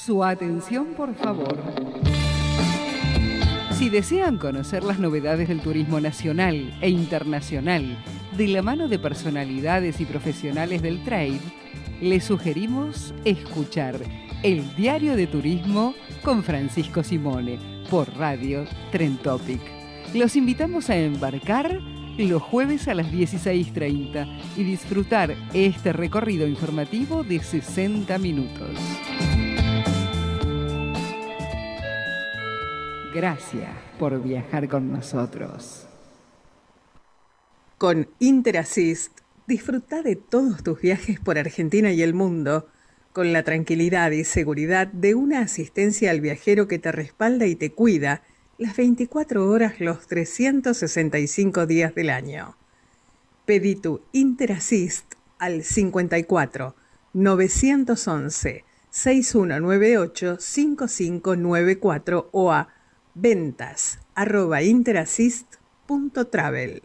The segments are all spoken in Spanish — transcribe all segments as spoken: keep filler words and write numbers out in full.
Su atención, por favor. Si desean conocer las novedades del turismo nacional e internacional de la mano de personalidades y profesionales del trade, les sugerimos escuchar El Diario de Turismo con Francisco Simone por Radio Trend Topic. Los invitamos a embarcar los jueves a las dieciséis treinta y disfrutar este recorrido informativo de sesenta minutos. Gracias por viajar con nosotros. Con Interassist, disfruta de todos tus viajes por Argentina y el mundo con la tranquilidad y seguridad de una asistencia al viajero que te respalda y te cuida las veinticuatro horas, los trescientos sesenta y cinco días del año. Pedí tu Interassist al cincuenta y cuatro, novecientos once, sesenta y uno noventa y ocho, cincuenta y cinco noventa y cuatro o a ventas arroba interassist punto travel.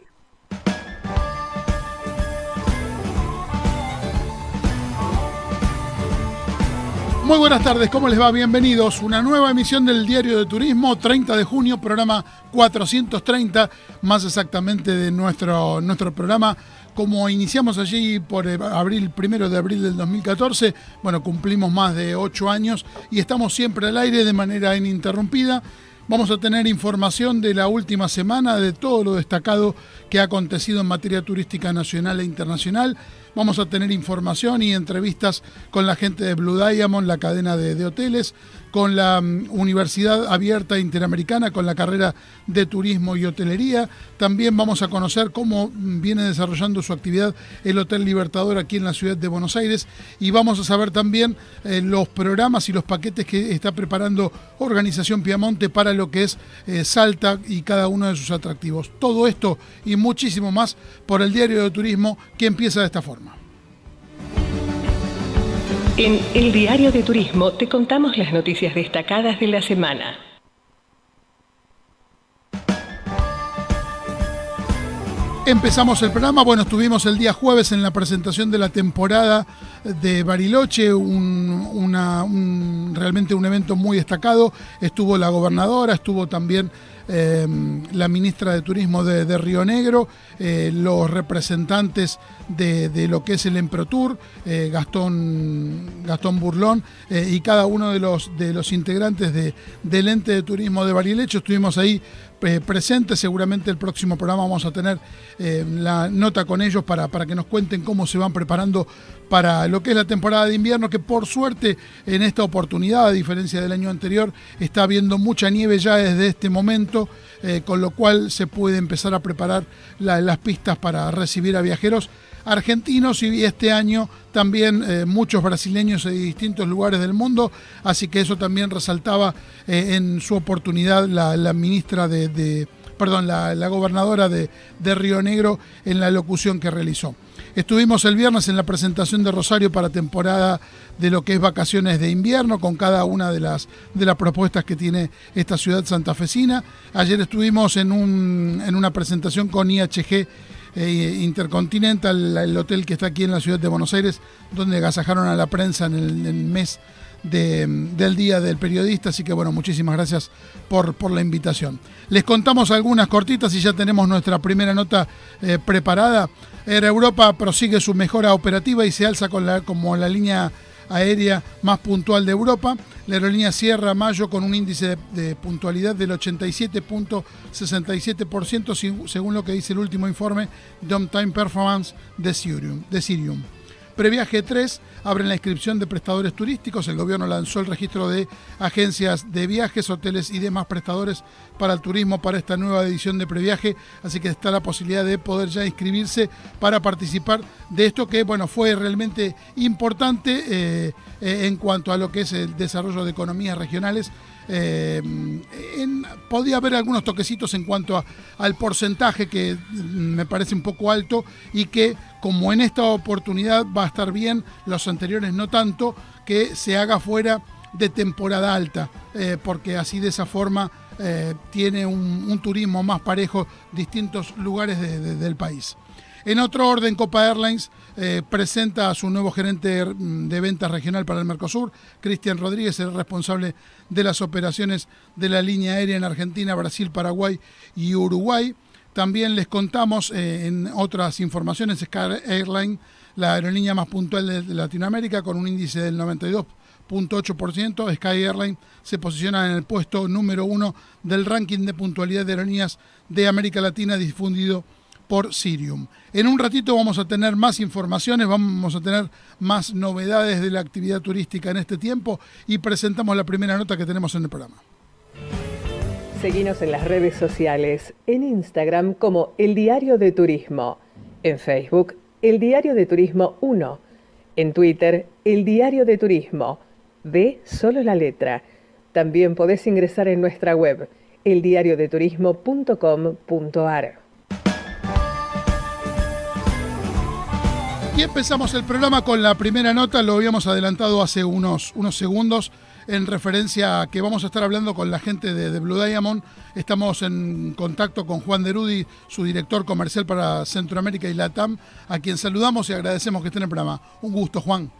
Muy buenas tardes, ¿cómo les va? Bienvenidos. Una nueva emisión del Diario de Turismo, treinta de junio, programa cuatrocientos treinta, más exactamente de nuestro, nuestro programa. Como iniciamos allí por abril, primero de abril del dos mil catorce, bueno, cumplimos más de ocho años y estamos siempre al aire de manera ininterrumpida. Vamos a tener información de la última semana, de todo lo destacado que ha acontecido en materia turística nacional e internacional. Vamos a tener información y entrevistas con la gente de Blue Diamond, la cadena de, de hoteles, con la um, Universidad Abierta Interamericana, con la carrera de Turismo y Hotelería. También vamos a conocer cómo viene desarrollando su actividad el Hotel Libertador aquí en la ciudad de Buenos Aires. Y vamos a saber también eh, los programas y los paquetes que está preparando Organización Piamonte para lo que es eh, Salta y cada uno de sus atractivos. Todo esto y muchísimo más por el Diario de Turismo, que empieza de esta forma. En El Diario de Turismo te contamos las noticias destacadas de la semana. Empezamos el programa, bueno, estuvimos el día jueves en la presentación de la temporada de Bariloche, un, una, un, realmente un evento muy destacado. Estuvo la gobernadora, estuvo también eh, la ministra de Turismo de, de Río Negro, eh, los representantes de, de lo que es el Emprotour, eh, Gastón, Gastón Burlón, eh, y cada uno de los, de los integrantes de, del ente de turismo de Bariloche. Estuvimos ahí Eh, presente. Seguramente el próximo programa vamos a tener eh, la nota con ellos para, para que nos cuenten cómo se van preparando para lo que es la temporada de invierno, que por suerte en esta oportunidad, a diferencia del año anterior, está habiendo mucha nieve ya desde este momento, eh, con lo cual se puede empezar a preparar la, las pistas para recibir a viajeros argentinos y este año también eh, muchos brasileños de distintos lugares del mundo, así que eso también resaltaba eh, en su oportunidad la, la ministra de, de perdón, la, la gobernadora de, de Río Negro en la locución que realizó. Estuvimos el viernes en la presentación de Rosario para temporada de lo que es vacaciones de invierno, con cada una de las, de las propuestas que tiene esta ciudad santafesina. Ayer estuvimos en, un, en una presentación con I H G Eh, Intercontinental, el hotel que está aquí en la ciudad de Buenos Aires, donde agasajaron a la prensa en el, en el mes de, del Día del Periodista, así que bueno, muchísimas gracias por, por la invitación. Les contamos algunas cortitas y ya tenemos nuestra primera nota eh, preparada. Air Europa prosigue su mejora operativa y se alza con la, como la línea aérea más puntual de Europa. La aerolínea cierra mayo con un índice de, de puntualidad del ochenta y siete punto sesenta y siete por ciento, según lo que dice el último informe de On Time Performance de Cirium. De Cirium. Previaje tres abre la inscripción de prestadores turísticos. El gobierno lanzó el registro de agencias de viajes, hoteles y demás prestadores para el turismo para esta nueva edición de Previaje, así que está la posibilidad de poder ya inscribirse para participar de esto que, bueno, fue realmente importante eh, eh, en cuanto a lo que es el desarrollo de economías regionales. Eh, en, podía haber algunos toquecitos en cuanto a, al porcentaje, que me parece un poco alto, y que como en esta oportunidad va a estar bien, los anteriores no tanto, que se haga fuera de temporada alta, eh, porque así de esa forma eh, tiene un, un turismo más parejo distintos lugares de, de, del país. En otro orden, Copa Airlines eh, presenta a su nuevo gerente de ventas regional para el Mercosur, Cristian Rodríguez, el responsable de las operaciones de la línea aérea en Argentina, Brasil, Paraguay y Uruguay. También les contamos eh, en otras informaciones, Sky Airline, la aerolínea más puntual de, de Latinoamérica, con un índice del noventa y dos punto ocho por ciento. Sky Airline se posiciona en el puesto número uno del ranking de puntualidad de aerolíneas de América Latina difundido por Cirium. En un ratito vamos a tener más informaciones, vamos a tener más novedades de la actividad turística en este tiempo y presentamos la primera nota que tenemos en el programa. Seguinos en las redes sociales, en Instagram como El Diario de Turismo, en Facebook El Diario de Turismo uno, en Twitter El Diario de Turismo, de solo la letra. También podés ingresar en nuestra web el diario de turismo punto com punto a r. Y empezamos el programa con la primera nota, lo habíamos adelantado hace unos, unos segundos, en referencia a que vamos a estar hablando con la gente de, de Blue Diamond. Estamos en contacto con Juan Derudi, su director comercial para Centroamérica y LATAM, a quien saludamos y agradecemos que esté en el programa. Un gusto, Juan.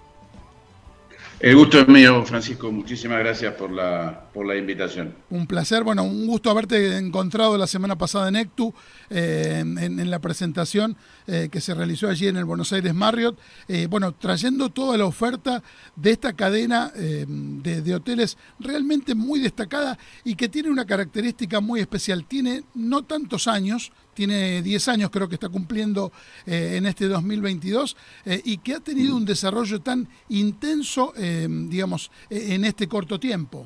El gusto es mío, Francisco. Muchísimas gracias por la, por la invitación. Un placer. Bueno, un gusto haberte encontrado la semana pasada en ECTU, eh, en, en la presentación eh, que se realizó allí en el Buenos Aires Marriott. Eh, bueno, trayendo toda la oferta de esta cadena eh, de, de hoteles realmente muy destacada y que tiene una característica muy especial. Tiene no tantos años, tiene diez años, creo que está cumpliendo eh, en este dos mil veintidós, eh, y que ha tenido un desarrollo tan intenso, eh, digamos, en este corto tiempo.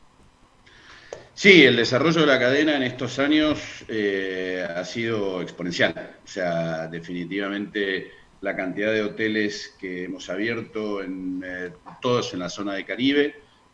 Sí, el desarrollo de la cadena en estos años eh, ha sido exponencial. O sea, definitivamente la cantidad de hoteles que hemos abierto, en, eh, todos en la zona de Caribe,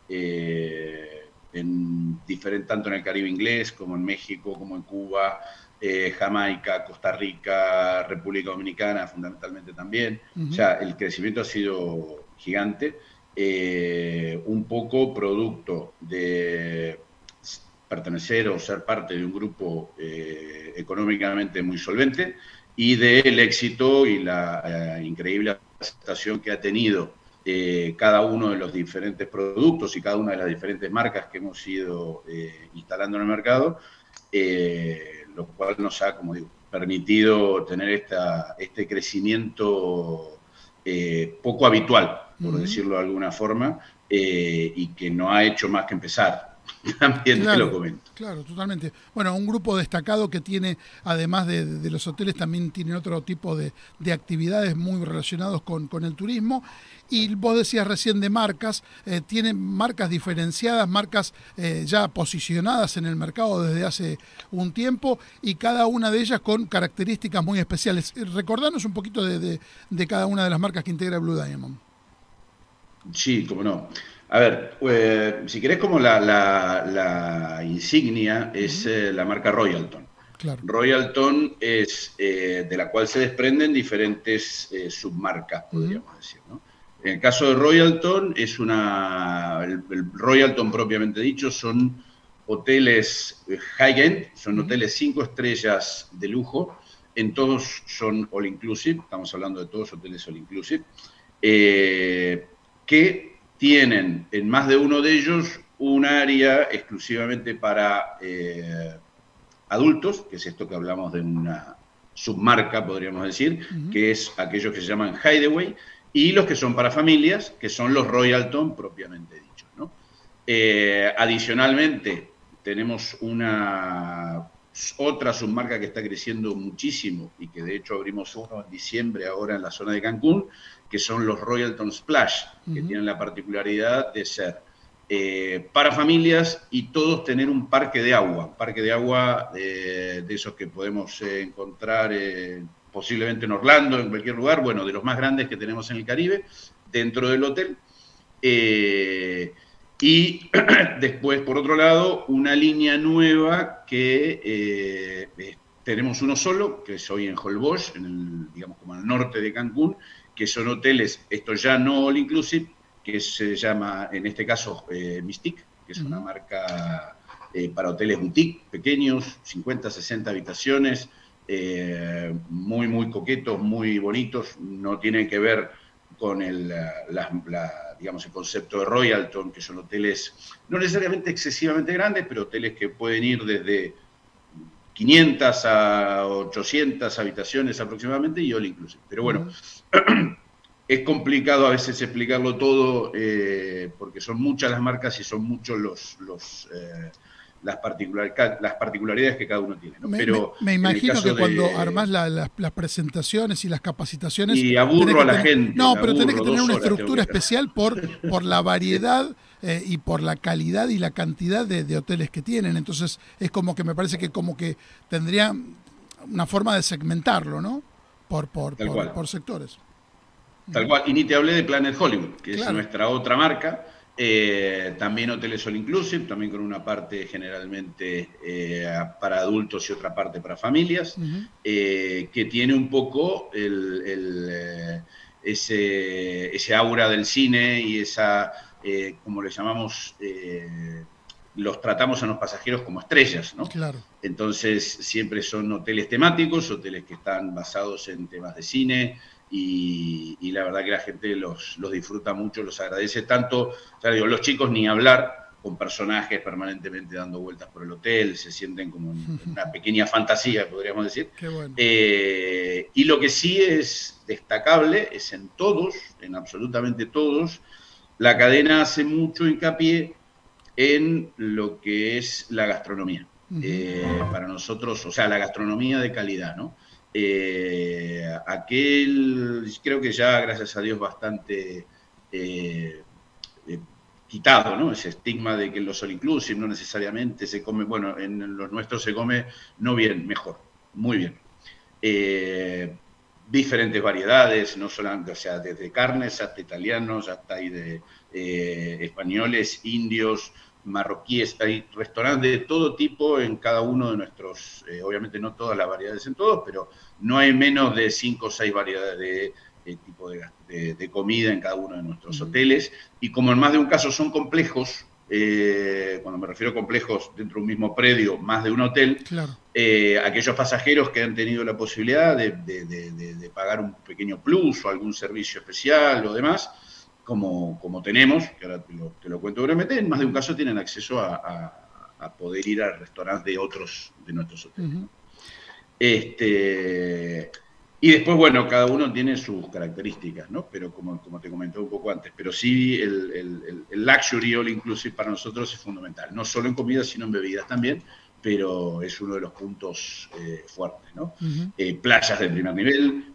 eh, en diferente, tanto en el Caribe inglés como en México, como en Cuba, Eh, Jamaica, Costa Rica, República Dominicana fundamentalmente también. Uh-huh. O sea, el crecimiento ha sido gigante, eh, un poco producto de pertenecer o ser parte de un grupo eh, económicamente muy solvente y del éxito y la eh, increíble aceptación que ha tenido eh, cada uno de los diferentes productos y cada una de las diferentes marcas que hemos ido eh, instalando en el mercado, eh, lo cual nos ha, como digo, permitido tener esta, este crecimiento eh, poco habitual, por uh-huh. decirlo de alguna forma, eh, y que no ha hecho más que empezar. También claro, te lo comento. Claro, totalmente. Bueno, un grupo destacado que tiene, además de, de los hoteles, también tiene otro tipo de, de actividades muy relacionados con, con el turismo. Y vos decías recién de marcas, eh, tienen marcas diferenciadas, marcas eh, ya posicionadas en el mercado desde hace un tiempo y cada una de ellas con características muy especiales. Recordanos un poquito de, de, de cada una de las marcas que integra Blue Diamond. Sí, cómo no. A ver, eh, si querés, como la, la, la insignia es eh, la marca Royalton. Claro. Royalton es eh, de la cual se desprenden diferentes eh, submarcas, podríamos uh-huh. decir, ¿no? En el caso de Royalton, es una, el, el Royalton propiamente dicho, son hoteles high-end, son uh-huh. hoteles cinco estrellas de lujo, en todos son all-inclusive, estamos hablando de todos hoteles all-inclusive, eh, que tienen en más de uno de ellos un área exclusivamente para eh, adultos, que es esto que hablamos de una submarca, podríamos decir, uh-huh. que es aquellos que se llaman Hideaway, y los que son para familias, que son los Royalton propiamente dichos, ¿no? Eh, adicionalmente, tenemos una otra submarca que está creciendo muchísimo y que de hecho abrimos uno en diciembre ahora en la zona de Cancún, que son los Royalton Splash, que uh-huh. tienen la particularidad de ser eh, para familias y todos tener un parque de agua, un parque de agua eh, de esos que podemos eh, encontrar eh, posiblemente en Orlando, en cualquier lugar, bueno, de los más grandes que tenemos en el Caribe, dentro del hotel. Eh, y después, por otro lado, una línea nueva que eh, eh, tenemos uno solo, que es hoy en Holbox, en el, digamos como al norte de Cancún, que son hoteles, esto ya no all inclusive, que se llama, en este caso, eh, Mystique, que es una marca eh, para hoteles boutique, pequeños, cincuenta, sesenta habitaciones, eh, muy, muy coquetos, muy bonitos, no tienen que ver con el, la, la, digamos, el concepto de Royalton, que son hoteles no necesariamente excesivamente grandes, pero hoteles que pueden ir desde quinientas a ochocientas habitaciones aproximadamente y all inclusive. Pero bueno, uh-huh. Es complicado a veces explicarlo todo eh, porque son muchas las marcas y son muchos los... los eh, Las, particular, las particularidades que cada uno tiene, ¿no? Me, Pero me, me imagino que de, cuando armás la, la, las presentaciones y las capacitaciones... Y aburro a la tener, gente. No, pero aburro, tenés que tener una estructura que especial por, por la variedad eh, y por la calidad y la cantidad de, de hoteles que tienen. Entonces es como que me parece que como que tendría una forma de segmentarlo, ¿no? Por, por, por, por sectores. Tal cual. Y ni te hablé de Planet Hollywood, que claro. es nuestra otra marca. Eh, también hoteles all inclusive, también con una parte generalmente eh, para adultos y otra parte para familias, uh-huh. eh, que tiene un poco el, el, eh, ese, ese aura del cine y esa, eh, como le llamamos, eh, los tratamos a los pasajeros como estrellas, ¿no? Claro. Entonces siempre son hoteles temáticos, hoteles que están basados en temas de cine. Y, y la verdad que la gente los, los disfruta mucho, los agradece tanto. O sea, digo, los chicos ni hablar, con personajes permanentemente dando vueltas por el hotel, se sienten como en una pequeña fantasía, podríamos decir. Qué bueno. Eh, y lo que sí es destacable es en todos, en absolutamente todos, la cadena hace mucho hincapié en lo que es la gastronomía. Uh-huh. Eh, para nosotros, o sea, la gastronomía de calidad, ¿no? Eh, aquel, creo que ya, gracias a Dios, bastante eh, eh, quitado, ¿no? Ese estigma de que en los all inclusive no necesariamente se come, bueno, en los nuestros se come no bien, mejor, muy bien. Eh, diferentes variedades, no solamente, o sea, desde carnes hasta italianos, hasta ahí de eh, españoles, indios, marroquíes, hay restaurantes de todo tipo en cada uno de nuestros, eh, obviamente no todas las variedades en todos, pero no hay menos de cinco o seis variedades de, de tipo de, de, de comida en cada uno de nuestros uh-huh. hoteles, y como en más de un caso son complejos, eh, cuando me refiero a complejos dentro de un mismo predio, más de un hotel, claro. eh, aquellos pasajeros que han tenido la posibilidad de, de, de, de, de pagar un pequeño plus o algún servicio especial o demás, Como, como tenemos, que ahora te lo, te lo cuento brevemente, en más de un caso tienen acceso a, a, a poder ir al restaurante de otros de nuestros hoteles. Uh-huh. Este, y después, bueno, cada uno tiene sus características, ¿no? Pero como, como te comenté un poco antes, pero sí el, el, el luxury all inclusive para nosotros es fundamental, no solo en comida, sino en bebidas también, pero es uno de los puntos eh, fuertes, ¿no? Uh-huh. Eh, playas de primer nivel,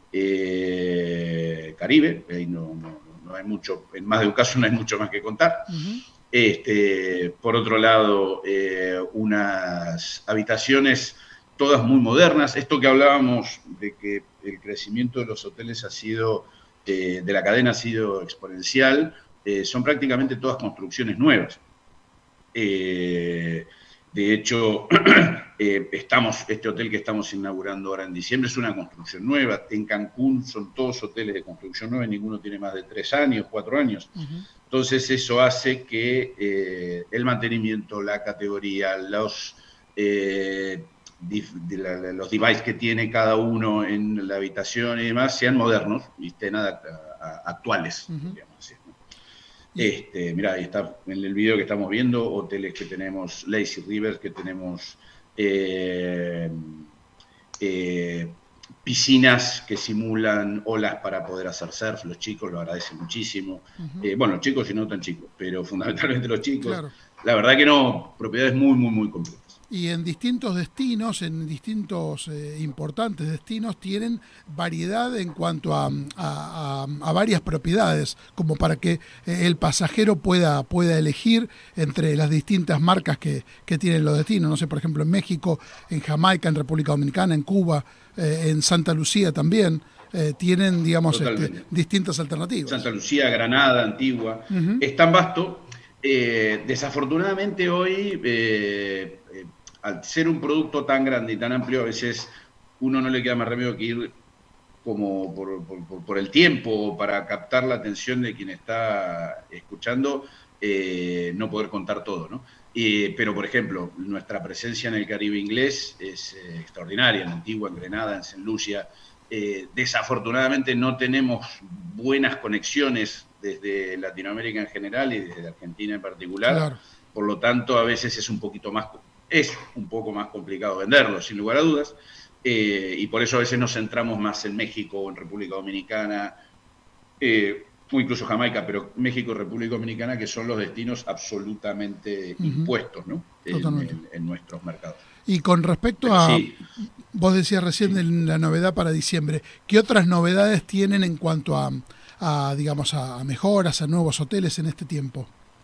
eh, Caribe, ahí no... no No hay mucho, en más de un caso no hay mucho más que contar. Uh-huh. Este, por otro lado, eh, unas habitaciones todas muy modernas. Esto que hablábamos de que el crecimiento de los hoteles ha sido, eh, de la cadena ha sido exponencial, eh, son prácticamente todas construcciones nuevas. Eh, de hecho, eh, estamos, este hotel que estamos inaugurando ahora en diciembre es una construcción nueva. En Cancún son todos hoteles de construcción nueva, ninguno tiene más de tres años, cuatro años. Uh-huh. Entonces eso hace que eh, el mantenimiento, la categoría, los, eh, dif, de la, los devices que tiene cada uno en la habitación y demás sean modernos y estén a, a, actuales, uh-huh. digamos así. Este, mirá, ahí está en el video que estamos viendo, hoteles que tenemos, Lazy Rivers, que tenemos eh, eh, piscinas que simulan olas para poder hacer surf, los chicos lo agradecen muchísimo. Uh-huh. Eh, bueno, los chicos y no tan chicos, pero fundamentalmente los chicos. Claro. La verdad que no, propiedades muy, muy, muy completas. Y en distintos destinos, en distintos eh, importantes destinos, tienen variedad en cuanto a, a, a, a varias propiedades, como para que eh, el pasajero pueda, pueda elegir entre las distintas marcas que, que tienen los destinos. No sé, por ejemplo, en México, en Jamaica, en República Dominicana, en Cuba, eh, en Santa Lucía también, eh, tienen, digamos, este, distintas alternativas. Santa Lucía, Granada, Antigua, uh-huh. es tan vasto. Eh, desafortunadamente hoy... Eh, eh, al ser un producto tan grande y tan amplio, a veces uno no le queda más remedio que ir como por, por, por el tiempo, para captar la atención de quien está escuchando, eh, no poder contar todo, ¿no? Eh, pero, por ejemplo, nuestra presencia en el Caribe inglés es eh, extraordinaria, en Antigua, en Grenada, en Saint Lucia. Eh, desafortunadamente no tenemos buenas conexiones desde Latinoamérica en general y desde Argentina en particular. Claro. Por lo tanto, a veces es un poquito más, es un poco más complicado venderlo, sin lugar a dudas. Eh, y por eso a veces nos centramos más en México o en República Dominicana, eh, o incluso Jamaica, pero México y República Dominicana, que son los destinos absolutamente uh-huh. impuestos, ¿no? En, en, en nuestros mercados. Y con respecto pero a, sí. vos decías recién sí. la novedad para diciembre, ¿qué otras novedades tienen en cuanto a, a digamos, a mejoras, a nuevos hoteles en este tiempo?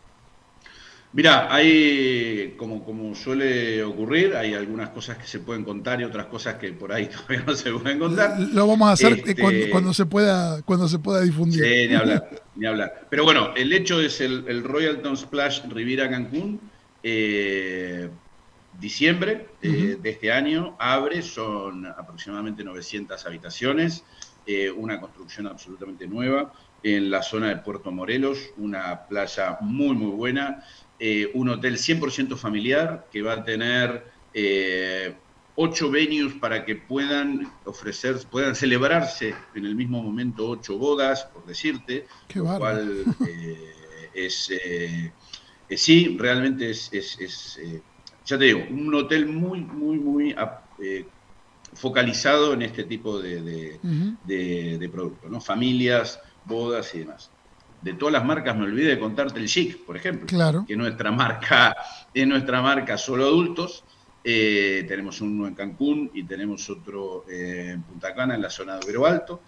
Mirá, hay, como, como suele ocurrir, hay algunas cosas que se pueden contar y otras cosas que por ahí todavía no se pueden contar. Lo vamos a hacer este, cuando, cuando, se pueda, cuando se pueda difundir. Sí, ni hablar, ni hablar. Pero bueno, el hecho es el, el Royalton Splash Riviera Cancún, eh, diciembre eh, uh-huh. de este año, abre, son aproximadamente novecientas habitaciones, eh, una construcción absolutamente nueva en la zona de Puerto Morelos, una playa muy, muy buena. Eh, un hotel cien por ciento familiar que va a tener eh, ocho venues para que puedan ofrecer, puedan celebrarse en el mismo momento ocho bodas, por decirte. Qué lo cual eh, es, eh, eh, sí, realmente es, es, es eh, ya te digo, un hotel muy, muy, muy eh, focalizado en este tipo de, de, uh-huh. de, de productos, ¿no? Familias, bodas y demás. De todas las marcas me olvidé de contarte el Chic, por ejemplo, claro. que nuestra marca, es nuestra marca solo adultos. Eh, tenemos uno en Cancún y tenemos otro eh, en Punta Cana, en la zona de Vero Alto.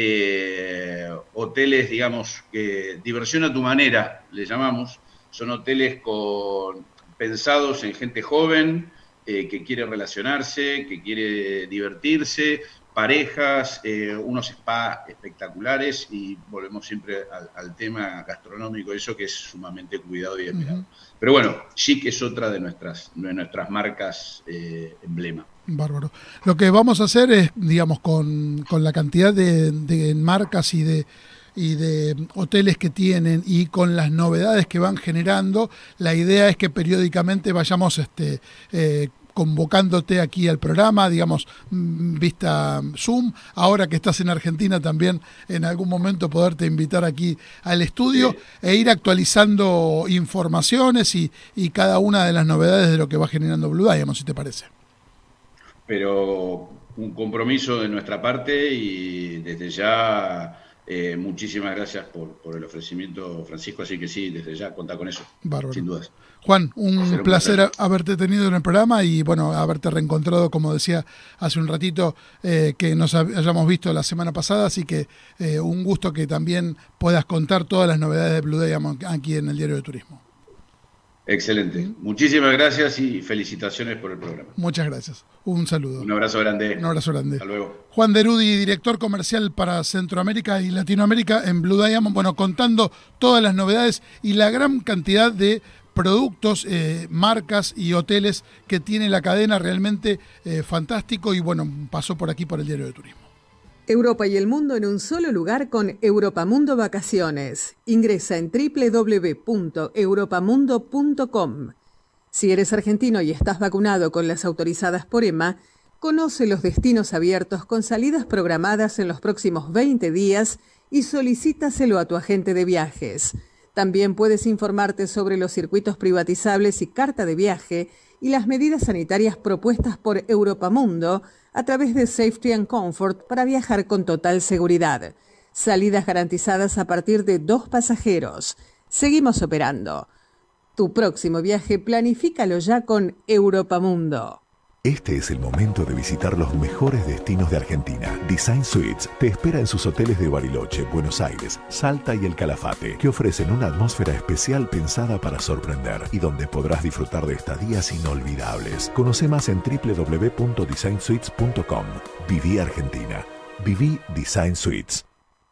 Eh, hoteles, digamos, que diversión a tu manera, le llamamos. Son hoteles con, pensados en gente joven, eh, que quiere relacionarse, que quiere divertirse, parejas, eh, unos spas espectaculares y volvemos siempre al, al tema gastronómico, eso que es sumamente cuidado y esperado. Uh-huh. Pero bueno, Chic es otra de nuestras, de nuestras marcas eh, emblema. Bárbaro. Lo que vamos a hacer es, digamos, con, con la cantidad de, de marcas y de y de hoteles que tienen y con las novedades que van generando, la idea es que periódicamente vayamos este eh, convocándote aquí al programa, digamos, vista Zoom, ahora que estás en Argentina también en algún momento poderte invitar aquí al estudio, sí. e ir actualizando informaciones y, y cada una de las novedades de lo que va generando Blue Diamond, si te parece. Pero un compromiso de nuestra parte y desde ya eh, muchísimas gracias por, por el ofrecimiento, Francisco, así que sí, desde ya contá con eso, bárbaro. Sin dudas. Juan, un, un placer, placer haberte tenido en el programa y bueno, haberte reencontrado, como decía hace un ratito, eh, que nos hayamos visto la semana pasada, así que eh, un gusto que también puedas contar todas las novedades de Blue Diamond aquí en el Diario de Turismo. Excelente. ¿Sí? Muchísimas gracias y felicitaciones por el programa. Muchas gracias. Un saludo. Un abrazo grande. Un abrazo grande. Hasta luego. Juan Derudi, director comercial para Centroamérica y Latinoamérica en Blue Diamond, bueno, contando todas las novedades y la gran cantidad de productos, eh, marcas y hoteles que tiene la cadena, realmente eh, fantástico, y bueno, pasó por aquí por el Diario de Turismo. Europa y el mundo en un solo lugar con Europamundo Vacaciones. Ingresa en doble u doble u doble u punto europamundo punto com. Si eres argentino y estás vacunado con las autorizadas por E M A, conoce los destinos abiertos con salidas programadas en los próximos veinte días y solicítaselo a tu agente de viajes. También puedes informarte sobre los circuitos privatizables y carta de viaje y las medidas sanitarias propuestas por Europamundo a través de Safety and Comfort para viajar con total seguridad. Salidas garantizadas a partir de dos pasajeros. Seguimos operando. Tu próximo viaje planifícalo ya con Europamundo. Este es el momento de visitar los mejores destinos de Argentina. Design Suites te espera en sus hoteles de Bariloche, Buenos Aires, Salta y El Calafate, que ofrecen una atmósfera especial pensada para sorprender y donde podrás disfrutar de estadías inolvidables. Conoce más en doble u doble u doble u punto design suites punto com. Viví Argentina. Viví Design Suites.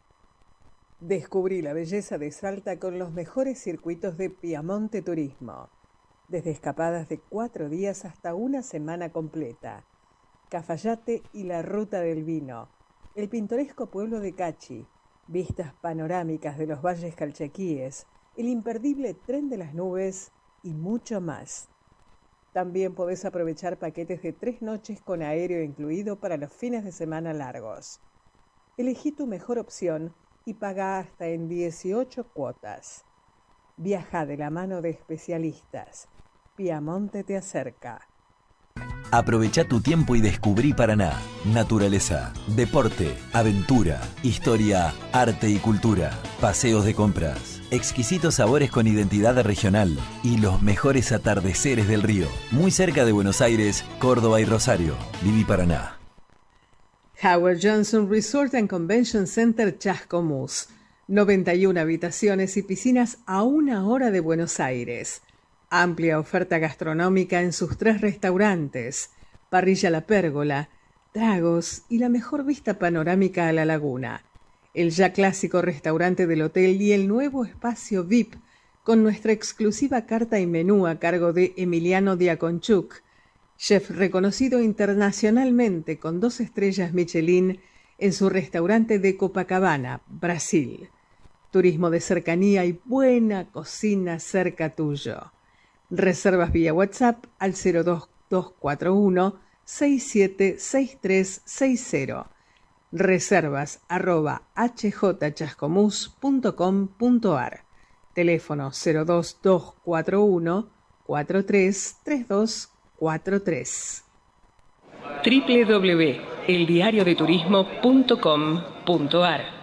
Descubrí la belleza de Salta con los mejores circuitos de Piamonte Turismo. Desde escapadas de cuatro días hasta una semana completa. Cafayate y la Ruta del Vino. El pintoresco pueblo de Cachi. Vistas panorámicas de los valles calchaquíes. el imperdible tren de las nubes y mucho más. También podés aprovechar paquetes de tres noches con aéreo incluido para los fines de semana largos. Elegí tu mejor opción y paga hasta en dieciocho cuotas. Viaja de la mano de especialistas. Piamonte te acerca. Aprovecha tu tiempo y descubrí Paraná. Naturaleza, deporte, aventura, historia, arte y cultura, paseos de compras, exquisitos sabores con identidad regional y los mejores atardeceres del río. Muy cerca de Buenos Aires, Córdoba y Rosario. Viví Paraná. Howard Johnson Resort and Convention Center Chascomús. noventa y una habitaciones y piscinas a una hora de Buenos Aires. Amplia oferta gastronómica en sus tres restaurantes, Parrilla La Pérgola, tragos y la mejor vista panorámica a la laguna. El ya clásico restaurante del hotel y el nuevo espacio V I P con nuestra exclusiva carta y menú a cargo de Emiliano Diaconchuk, chef reconocido internacionalmente con dos estrellas Michelin en su restaurante de Copacabana, Brasil. Turismo de cercanía y buena cocina cerca tuyo. Reservas vía WhatsApp al cero dos dos cuatro uno seis siete seis tres seis cero. Reservas arroba h j chascomús punto com punto a r. Teléfono cero dos dos cuatro uno cuatro tres tres dos cuatro tres. doble u doble u doble u punto el diario de turismo punto com punto a r.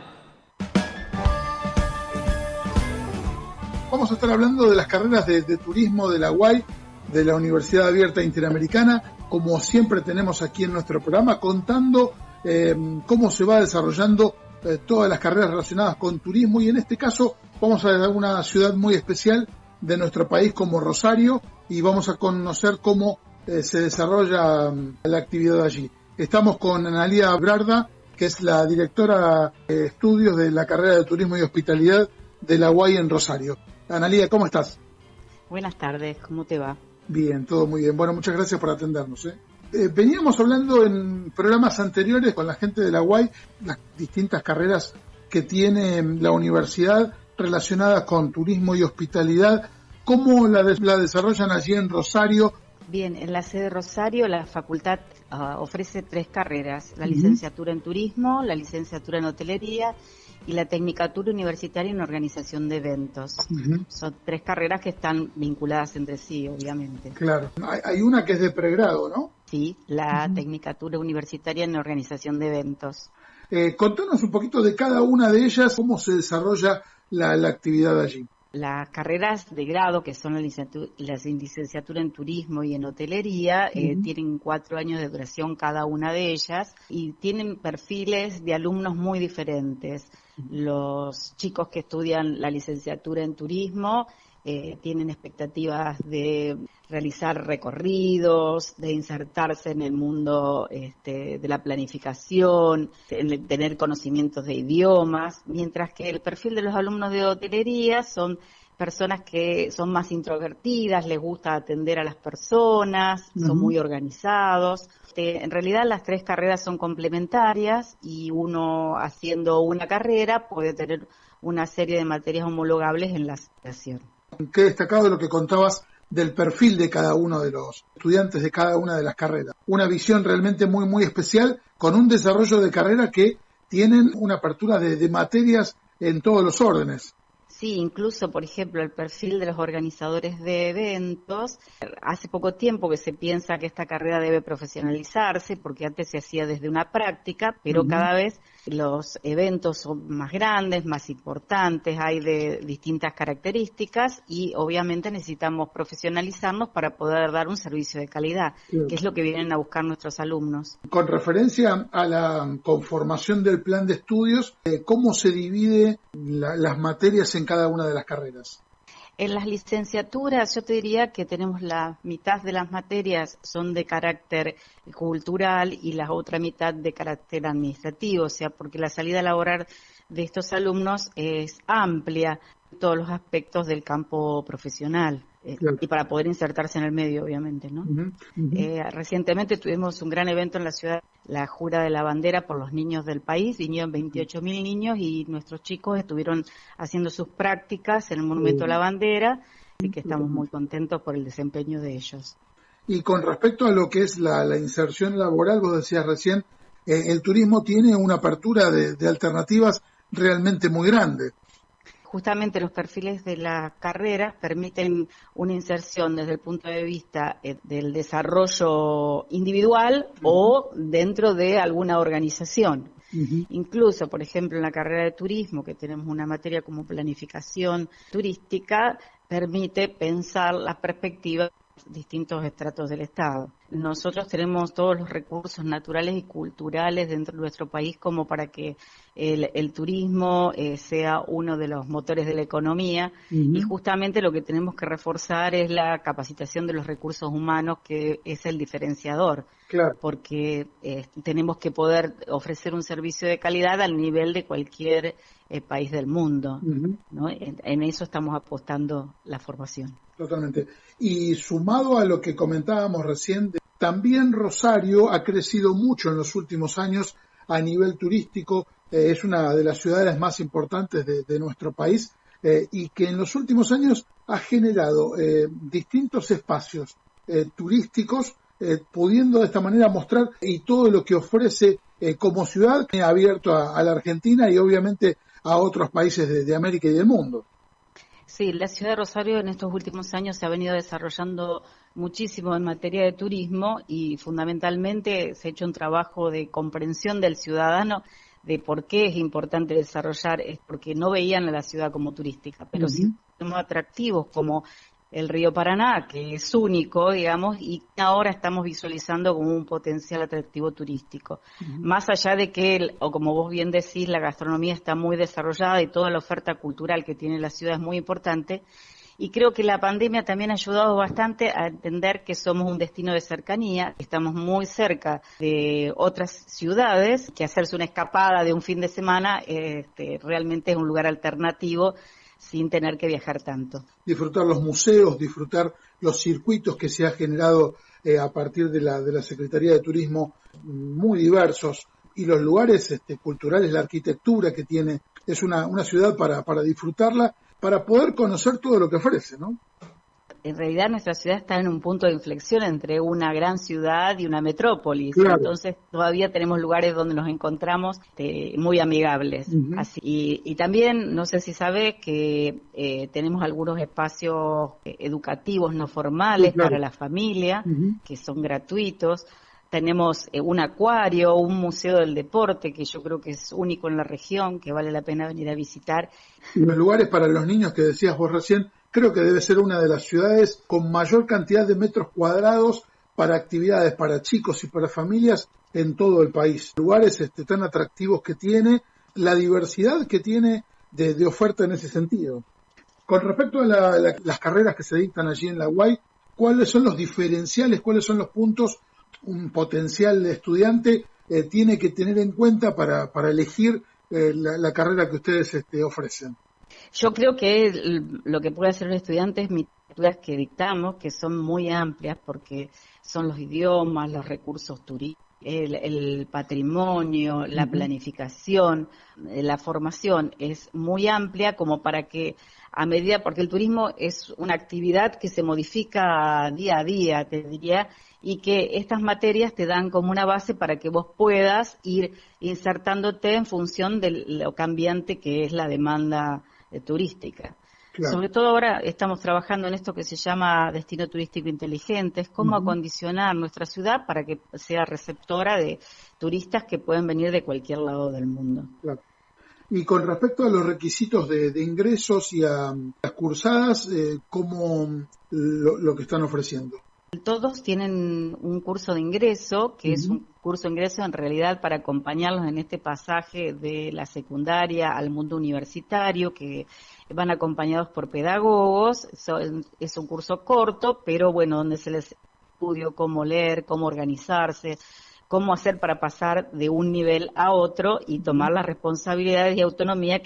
Vamos a estar hablando de las carreras de, de turismo de la U A I, de la Universidad Abierta Interamericana, como siempre tenemos aquí en nuestro programa, contando eh, cómo se va desarrollando eh, todas las carreras relacionadas con turismo, y en este caso vamos a una ciudad muy especial de nuestro país como Rosario, y vamos a conocer cómo eh, se desarrolla um, la actividad allí. Estamos con Analía Brarda, que es la directora de estudios de la carrera de turismo y hospitalidad de la U A I en Rosario. Analía, ¿cómo estás? Buenas tardes, ¿cómo te va? Bien, todo muy bien. Bueno, muchas gracias por atendernos. ¿eh? Eh, veníamos hablando en programas anteriores con la gente de la U A I, las distintas carreras que tiene la universidad relacionadas con turismo y hospitalidad. ¿Cómo la, de, la desarrollan allí en Rosario? Bien, en la sede de Rosario la facultad uh, ofrece tres carreras, la uh-huh. licenciatura en turismo, la licenciatura en hotelería y la tecnicatura universitaria en organización de eventos. Uh-huh. Son tres carreras que están vinculadas entre sí, obviamente. Claro. Hay una que es de pregrado, ¿no? Sí, la uh-huh. tecnicatura universitaria en organización de eventos. Eh, contanos un poquito de cada una de ellas, cómo se desarrolla la, la actividad allí. Las carreras de grado, que son la licenciatura, la licenciatura en turismo y en hotelería, uh-huh. eh, tienen cuatro años de duración cada una de ellas y tienen perfiles de alumnos muy diferentes. Uh-huh. Los chicos que estudian la licenciatura en turismo eh, tienen expectativas de realizar recorridos, de insertarse en el mundo este, de la planificación, de tener conocimientos de idiomas, mientras que el perfil de los alumnos de hotelería son personas que son más introvertidas, les gusta atender a las personas, uh-huh. son muy organizados. Este, en realidad las tres carreras son complementarias y uno haciendo una carrera puede tener una serie de materias homologables en la asociación. Qué destacado lo que contabas del perfil de cada uno de los estudiantes de cada una de las carreras. Una visión realmente muy, muy especial, con un desarrollo de carrera que tienen una apertura de, de materias en todos los órdenes. Sí, incluso, por ejemplo, el perfil de los organizadores de eventos. Hace poco tiempo que se piensa que esta carrera debe profesionalizarse, porque antes se hacía desde una práctica, pero uh-huh. cada vez los eventos son más grandes, más importantes, hay de distintas características y obviamente necesitamos profesionalizarnos para poder dar un servicio de calidad, sí. que es lo que vienen a buscar nuestros alumnos. Con referencia a la conformación del plan de estudios, ¿cómo se divide la, las materias en cada una de las carreras? En las licenciaturas yo te diría que tenemos la mitad de las materias son de carácter cultural y la otra mitad de carácter administrativo, o sea, porque la salida laboral de estos alumnos es amplia en todos los aspectos del campo profesional. Eh, claro. Y para poder insertarse en el medio, obviamente, ¿no? Uh-huh, uh-huh. Eh, recientemente tuvimos un gran evento en la ciudad, la Jura de la Bandera por los niños del país, vinieron veintiocho mil niños y nuestros chicos estuvieron haciendo sus prácticas en el Monumento uh-huh. a la Bandera, así que estamos muy contentos por el desempeño de ellos. Y con respecto a lo que es la, la inserción laboral, vos decías recién, eh, el turismo tiene una apertura de, de alternativas realmente muy grande. Justamente los perfiles de las carreras permiten una inserción desde el punto de vista eh, del desarrollo individual uh-huh. o dentro de alguna organización. Uh-huh. Incluso, por ejemplo, en la carrera de turismo, que tenemos una materia como planificación turística, permite pensar la perspectiva de distintos estratos del Estado. Nosotros tenemos todos los recursos naturales y culturales dentro de nuestro país como para que el, el turismo eh, sea uno de los motores de la economía uh-huh. y justamente lo que tenemos que reforzar es la capacitación de los recursos humanos, que es el diferenciador, claro. porque eh, tenemos que poder ofrecer un servicio de calidad al nivel de cualquier eh, país del mundo, uh-huh. ¿no? En, en eso estamos apostando la formación. Totalmente. Y sumado a lo que comentábamos recién, también Rosario ha crecido mucho en los últimos años a nivel turístico, eh, es una de las ciudades más importantes de, de nuestro país eh, y que en los últimos años ha generado eh, distintos espacios eh, turísticos, eh, pudiendo de esta manera mostrar y todo lo que ofrece eh, como ciudad que ha abierto a, a la Argentina y obviamente a otros países de, de América y del mundo. Sí, la ciudad de Rosario en estos últimos años se ha venido desarrollando muchísimo en materia de turismo y fundamentalmente se ha hecho un trabajo de comprensión del ciudadano de por qué es importante desarrollar, es porque no veían a la ciudad como turística, pero uh-huh. sí somos atractivos como el río Paraná, que es único, digamos, y ahora estamos visualizando como un potencial atractivo turístico. Uh-huh. Más allá de que, el, o como vos bien decís, la gastronomía está muy desarrollada y toda la oferta cultural que tiene la ciudad es muy importante, y creo que la pandemia también ha ayudado bastante a entender que somos un destino de cercanía, que estamos muy cerca de otras ciudades, que hacerse una escapada de un fin de semana este, realmente es un lugar alternativo sin tener que viajar tanto. Disfrutar los museos, disfrutar los circuitos que se ha generado eh, a partir de la de la Secretaría de Turismo, muy diversos, y los lugares este, culturales, la arquitectura que tiene, es una, una ciudad para, para disfrutarla, para poder conocer todo lo que ofrece, ¿no? En realidad nuestra ciudad está en un punto de inflexión entre una gran ciudad y una metrópolis, claro. Entonces todavía tenemos lugares donde nos encontramos este, muy amigables. Uh-huh. Así, y, y también, no sé si sabes que eh, tenemos algunos espacios eh, educativos no formales, sí, claro. para la familia, uh-huh. que son gratuitos. Tenemos eh, un acuario, un museo del deporte, que yo creo que es único en la región, que vale la pena venir a visitar. Y los lugares para los niños que decías vos recién, creo que debe ser una de las ciudades con mayor cantidad de metros cuadrados para actividades para chicos y para familias en todo el país. Lugares este, tan atractivos que tiene, la diversidad que tiene de, de oferta en ese sentido. Con respecto a la, la, las carreras que se dictan allí en la U A I, ¿cuáles son los diferenciales, cuáles son los puntos un potencial estudiante eh, tiene que tener en cuenta para, para elegir eh, la, la carrera que ustedes este, ofrecen? Yo creo que lo que puede hacer un estudiante es materias que dictamos, que son muy amplias, porque son los idiomas, los recursos turísticos, el, el patrimonio, la uh-huh. planificación, la formación es muy amplia como para que a medida, porque el turismo es una actividad que se modifica día a día, te diría, y que estas materias te dan como una base para que vos puedas ir insertándote en función de lo cambiante que es la demanda eh, turística. Claro. Sobre todo ahora estamos trabajando en esto que se llama destino turístico inteligente, es cómo uh-huh. acondicionar nuestra ciudad para que sea receptora de turistas que pueden venir de cualquier lado del mundo. Claro. Y con respecto a los requisitos de, de ingresos y a las cursadas, eh, ¿cómo lo, lo que están ofreciendo? Todos tienen un curso de ingreso, que uh-huh. es un curso de ingreso en realidad para acompañarlos en este pasaje de la secundaria al mundo universitario, que van acompañados por pedagogos. Es un curso corto, pero bueno, donde se les estudia cómo leer, cómo organizarse, cómo hacer para pasar de un nivel a otro y tomar las responsabilidades y autonomía que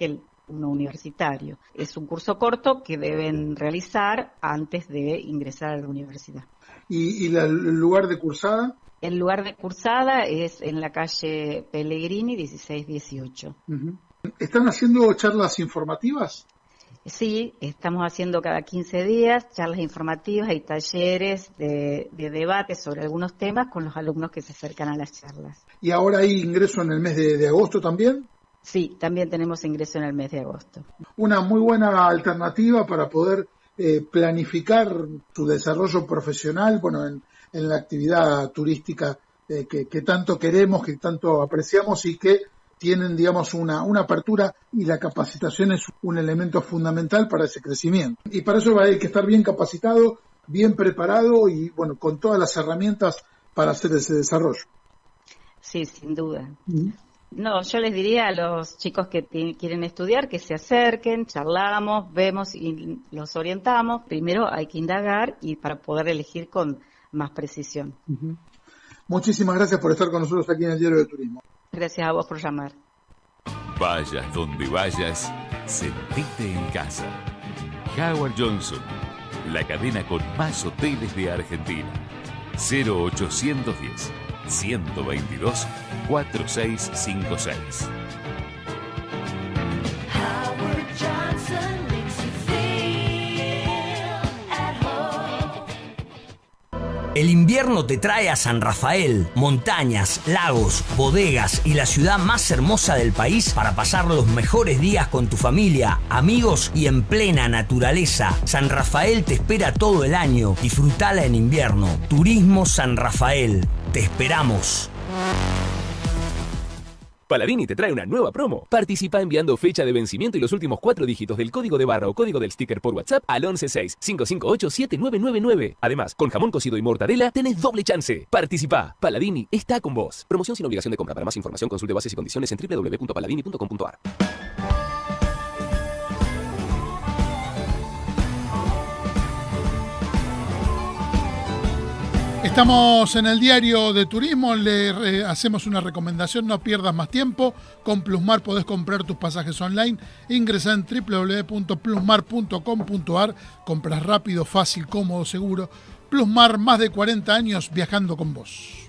alumno universitario. Es un curso corto que deben realizar antes de ingresar a la universidad. ¿Y, y la, el lugar de cursada? El lugar de cursada es en la calle Pellegrini dieciséis dieciocho. Uh-huh. ¿Están haciendo charlas informativas? Sí, estamos haciendo cada quince días charlas informativas y talleres de, de debate sobre algunos temas con los alumnos que se acercan a las charlas. ¿Y ahora hay ingreso en el mes de, de agosto también? Sí, también tenemos ingreso en el mes de agosto. Una muy buena alternativa para poder eh, planificar tu desarrollo profesional, bueno, en, en la actividad turística eh, que, que tanto queremos, que tanto apreciamos y que tienen, digamos, una, una apertura, y la capacitación es un elemento fundamental para ese crecimiento. Y para eso hay que estar bien capacitado, bien preparado y, bueno, con todas las herramientas para hacer ese desarrollo. Sí, sin duda. Uh-huh. No, yo les diría a los chicos que t- quieren estudiar que se acerquen, charlamos, vemos y los orientamos. Primero hay que indagar y para poder elegir con más precisión. Uh-huh. Muchísimas gracias por estar con nosotros aquí en el Diario de Turismo. Gracias a vos por llamar. Vayas donde vayas, sentite en casa. Howard Johnson, la cadena con más hoteles de Argentina. cero ochocientos diez, ciento veintidós, cuarenta y seis cincuenta y seis. El invierno te trae a San Rafael, montañas, lagos, bodegas y la ciudad más hermosa del país para pasar los mejores días con tu familia, amigos y en plena naturaleza. San Rafael te espera todo el año. Disfrutala en invierno. Turismo San Rafael. Te esperamos. Paladini te trae una nueva promo. Participa enviando fecha de vencimiento y los últimos cuatro dígitos del código de barra o código del sticker por WhatsApp al once seis, cinco cinco ocho, siete nueve nueve nueve. Además, con jamón cocido y mortadela tenés doble chance. Participa. Paladini está con vos. Promoción sin obligación de compra. Para más información consulte bases y condiciones en doble u doble u doble u punto paladini punto com punto a r. Estamos en el Diario de Turismo, le re, hacemos una recomendación, no pierdas más tiempo. Con Plusmar podés comprar tus pasajes online. Ingresa en doble u doble u doble u punto plusmar punto com punto a r. Compras rápido, fácil, cómodo, seguro. Plusmar, más de cuarenta años viajando con vos.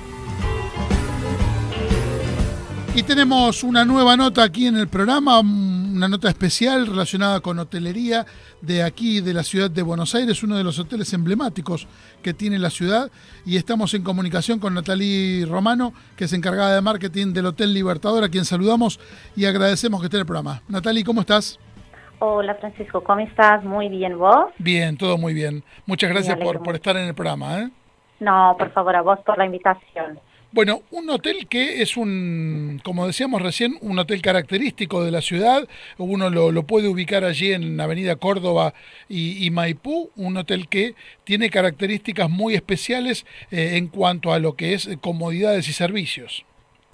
Y tenemos una nueva nota aquí en el programa, una nota especial relacionada con hotelería de aquí, de la ciudad de Buenos Aires, uno de los hoteles emblemáticos que tiene la ciudad. Y estamos en comunicación con Natalie Romano, que es encargada de marketing del Hotel Libertador, a quien saludamos y agradecemos que esté en el programa. Natalie, ¿cómo estás? Hola Francisco, ¿cómo estás? Muy bien, ¿vos? Bien, todo muy bien. Muchas gracias por, por estar en el programa, ¿eh? No, por favor, a vos por la invitación. Bueno, un hotel que es un, como decíamos recién, un hotel característico de la ciudad. Uno lo, lo puede ubicar allí en Avenida Córdoba y, y Maipú. Un hotel que tiene características muy especiales eh, en cuanto a lo que es comodidades y servicios.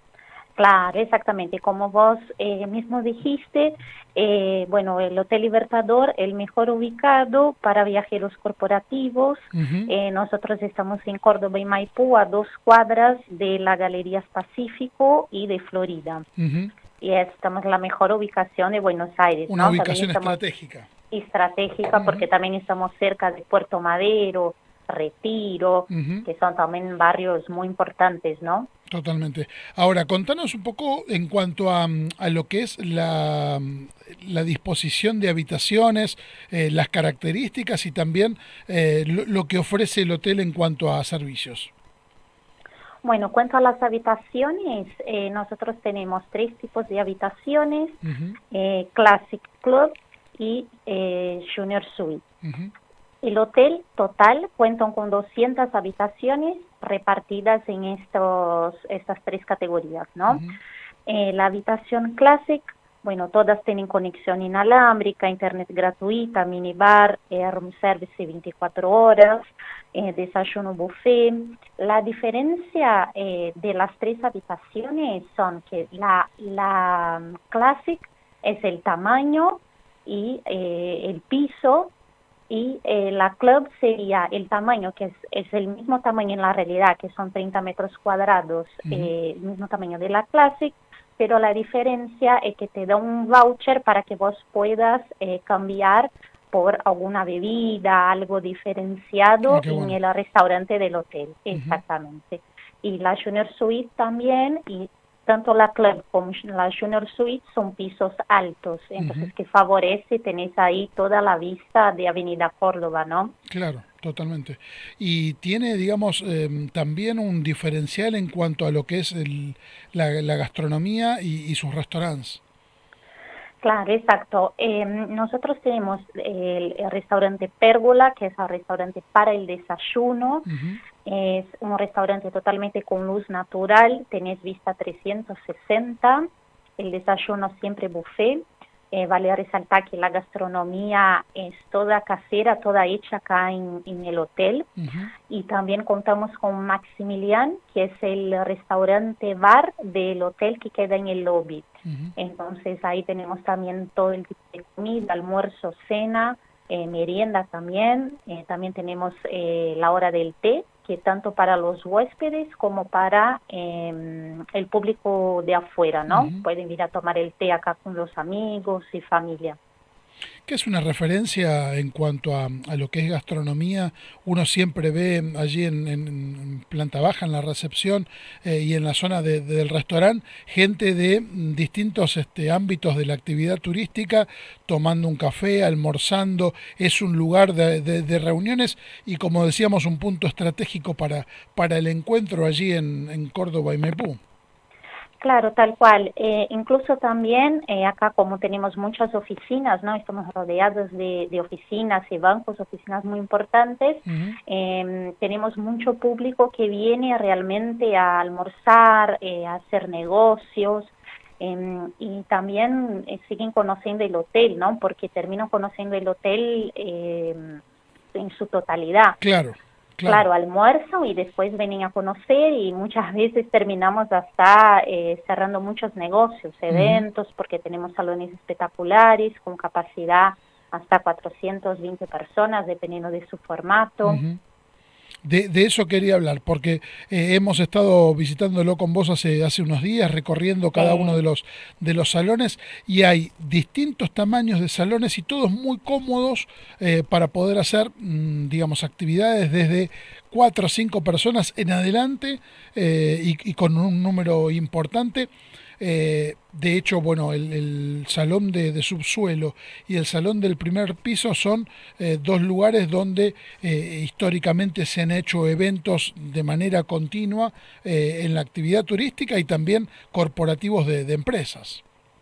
Claro, exactamente. Como vos eh, mismo dijiste, eh, bueno, el Hotel Libertador, el mejor ubicado para viajeros corporativos. Uh-huh. Eh, nosotros estamos en Córdoba y Maipú, a dos cuadras de la Galerías Pacífico y de Florida. Uh-huh. Y estamos en la mejor ubicación de Buenos Aires. Una ¿no? ubicación estratégica. Estratégica, uh-huh. Porque también estamos cerca de Puerto Madero, Retiro, uh-huh. que son también barrios muy importantes, ¿no? Totalmente. Ahora, contanos un poco en cuanto a, a lo que es la, la disposición de habitaciones, eh, las características y también eh, lo, lo que ofrece el hotel en cuanto a servicios. Bueno, en cuanto a las habitaciones, eh, nosotros tenemos tres tipos de habitaciones, uh-huh. eh, Classic Club y eh, Junior Suite. Uh-huh. El hotel total cuenta con doscientas habitaciones repartidas en estos estas tres categorías, ¿no? Uh-huh. Eh, la habitación Classic, bueno, todas tienen conexión inalámbrica, internet gratuita, minibar, eh, room service veinticuatro horas, eh, desayuno buffet. La diferencia eh, de las tres habitaciones son que la, la Classic es el tamaño y eh, el piso, y eh, la Club sería el tamaño, que es, es el mismo tamaño en la realidad, que son treinta metros cuadrados, uh-huh. eh, el mismo tamaño de la Classic, pero la diferencia es que te da un voucher para que vos puedas eh, cambiar por alguna bebida, algo diferenciado ah, en bueno. el restaurante del hotel, uh-huh. exactamente. Y la Junior Suite también, y tanto la Club como la Junior Suite son pisos altos, entonces uh-huh. que favorece, tenés ahí toda la vista de Avenida Córdoba, ¿no? Claro, totalmente. Y tiene, digamos, eh, también un diferencial en cuanto a lo que es el, la, la gastronomía y, y sus restaurantes. Claro, exacto. Eh, nosotros tenemos el, el restaurante Pérgola, que es el restaurante para el desayuno. Uh-huh. Es un restaurante totalmente con luz natural, tenés vista trescientos sesenta, el desayuno siempre buffet. Eh, vale resaltar que la gastronomía es toda casera, toda hecha acá en, en el hotel. Uh-huh. Y también contamos con Maximilian, que es el restaurante bar del hotel que queda en el lobby. Uh-huh. Entonces ahí tenemos también todo el tipo de comida, almuerzo, cena, eh, merienda también. Eh, también tenemos eh, la hora del té, que tanto para los huéspedes como para eh, el público de afuera, ¿no? Uh-huh. Pueden ir a tomar el té acá con los amigos y familia. ¿Qué es una referencia en cuanto a, a lo que es gastronomía? Uno siempre ve allí en, en planta baja, en la recepción eh, y en la zona de, de, del restaurante, gente de distintos este, ámbitos de la actividad turística, tomando un café, almorzando. Es un lugar de, de, de reuniones y, como decíamos, un punto estratégico para, para el encuentro allí en, en Córdoba y Maipú. Claro, tal cual. Eh, incluso también eh, acá, como tenemos muchas oficinas, ¿no? Estamos rodeados de, de oficinas y bancos, oficinas muy importantes. Uh-huh. eh, tenemos mucho público que viene realmente a almorzar, eh, a hacer negocios. Eh, y también eh, siguen conociendo el hotel, ¿no? Porque terminan conociendo el hotel eh, en su totalidad. Claro. Claro. claro, almuerzo y después vienen a conocer y muchas veces terminamos hasta eh, cerrando muchos negocios, eventos, uh-huh. porque tenemos salones espectaculares con capacidad hasta cuatrocientas veinte personas, dependiendo de su formato. Uh-huh. De, de eso quería hablar, porque eh, hemos estado visitándolo con vos hace hace unos días, recorriendo cada sí. uno de los de los salones, y hay distintos tamaños de salones y todos muy cómodos eh, para poder hacer, mmm, digamos, actividades desde cuatro o cinco personas en adelante eh, y, y con un número importante. Eh, de hecho, bueno, el, el salón de, de subsuelo y el salón del primer piso son eh, dos lugares donde eh, históricamente se han hecho eventos de manera continua eh, en la actividad turística y también corporativos de, de empresas.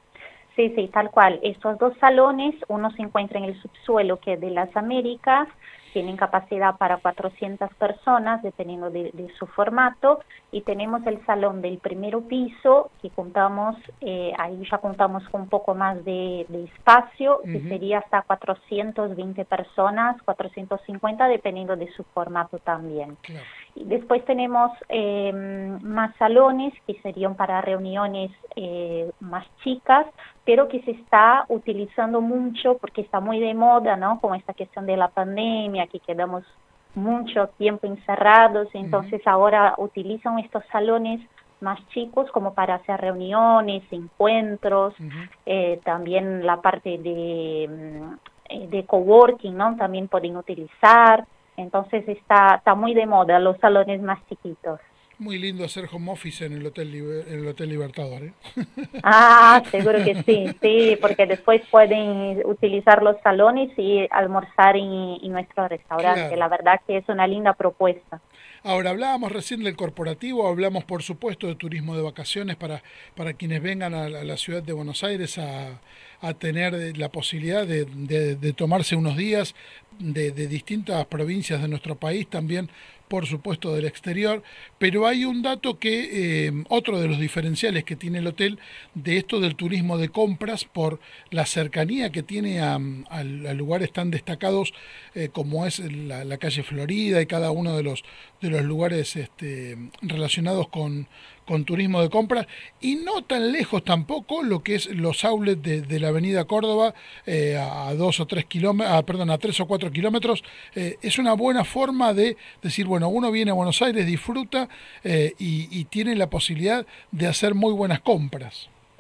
Sí, sí, tal cual. Estos dos salones, uno se encuentra en el subsuelo, que es de las Américas, tienen capacidad para cuatrocientas personas, dependiendo de, de su formato, y tenemos el salón del primer piso, que contamos, eh, ahí ya contamos con un poco más de, de espacio, uh-huh. que sería hasta cuatrocientas veinte personas, cuatrocientas cincuenta, dependiendo de su formato también. Claro. Y después tenemos eh, más salones, que serían para reuniones eh, más chicas, pero que se está utilizando mucho porque está muy de moda, ¿no? Con esta cuestión de la pandemia, que quedamos mucho tiempo encerrados, entonces uh-huh. ahora utilizan estos salones más chicos como para hacer reuniones, encuentros, uh-huh. eh, también la parte de, de coworking, ¿no? También pueden utilizar, entonces está, está muy de moda los salones más chiquitos. Muy lindo hacer home office en el Hotel, en el Hotel Libertador, ¿eh? Ah, seguro que sí, sí, porque después pueden utilizar los salones y almorzar en, en nuestro restaurante. Claro. La verdad que es una linda propuesta. Ahora, hablábamos recién del corporativo, hablamos por supuesto de turismo de vacaciones para, para quienes vengan a la, a la ciudad de Buenos Aires a, a tener la posibilidad de, de, de tomarse unos días de, de distintas provincias de nuestro país, también por supuesto del exterior, pero hay un dato que, eh, otro de los diferenciales que tiene el hotel de esto del turismo de compras, por la cercanía que tiene a, a, a lugares tan destacados eh, como es la, la calle Florida y cada uno de los, de los lugares este, relacionados con, con turismo de compras, y no tan lejos tampoco lo que es los outlets de, de la avenida Córdoba, eh, a dos o tres kilómetros, ah, perdón, a tres o cuatro kilómetros. Eh, es una buena forma de decir, bueno, uno viene a Buenos Aires, disfruta eh, y, y tiene la posibilidad de hacer muy buenas compras.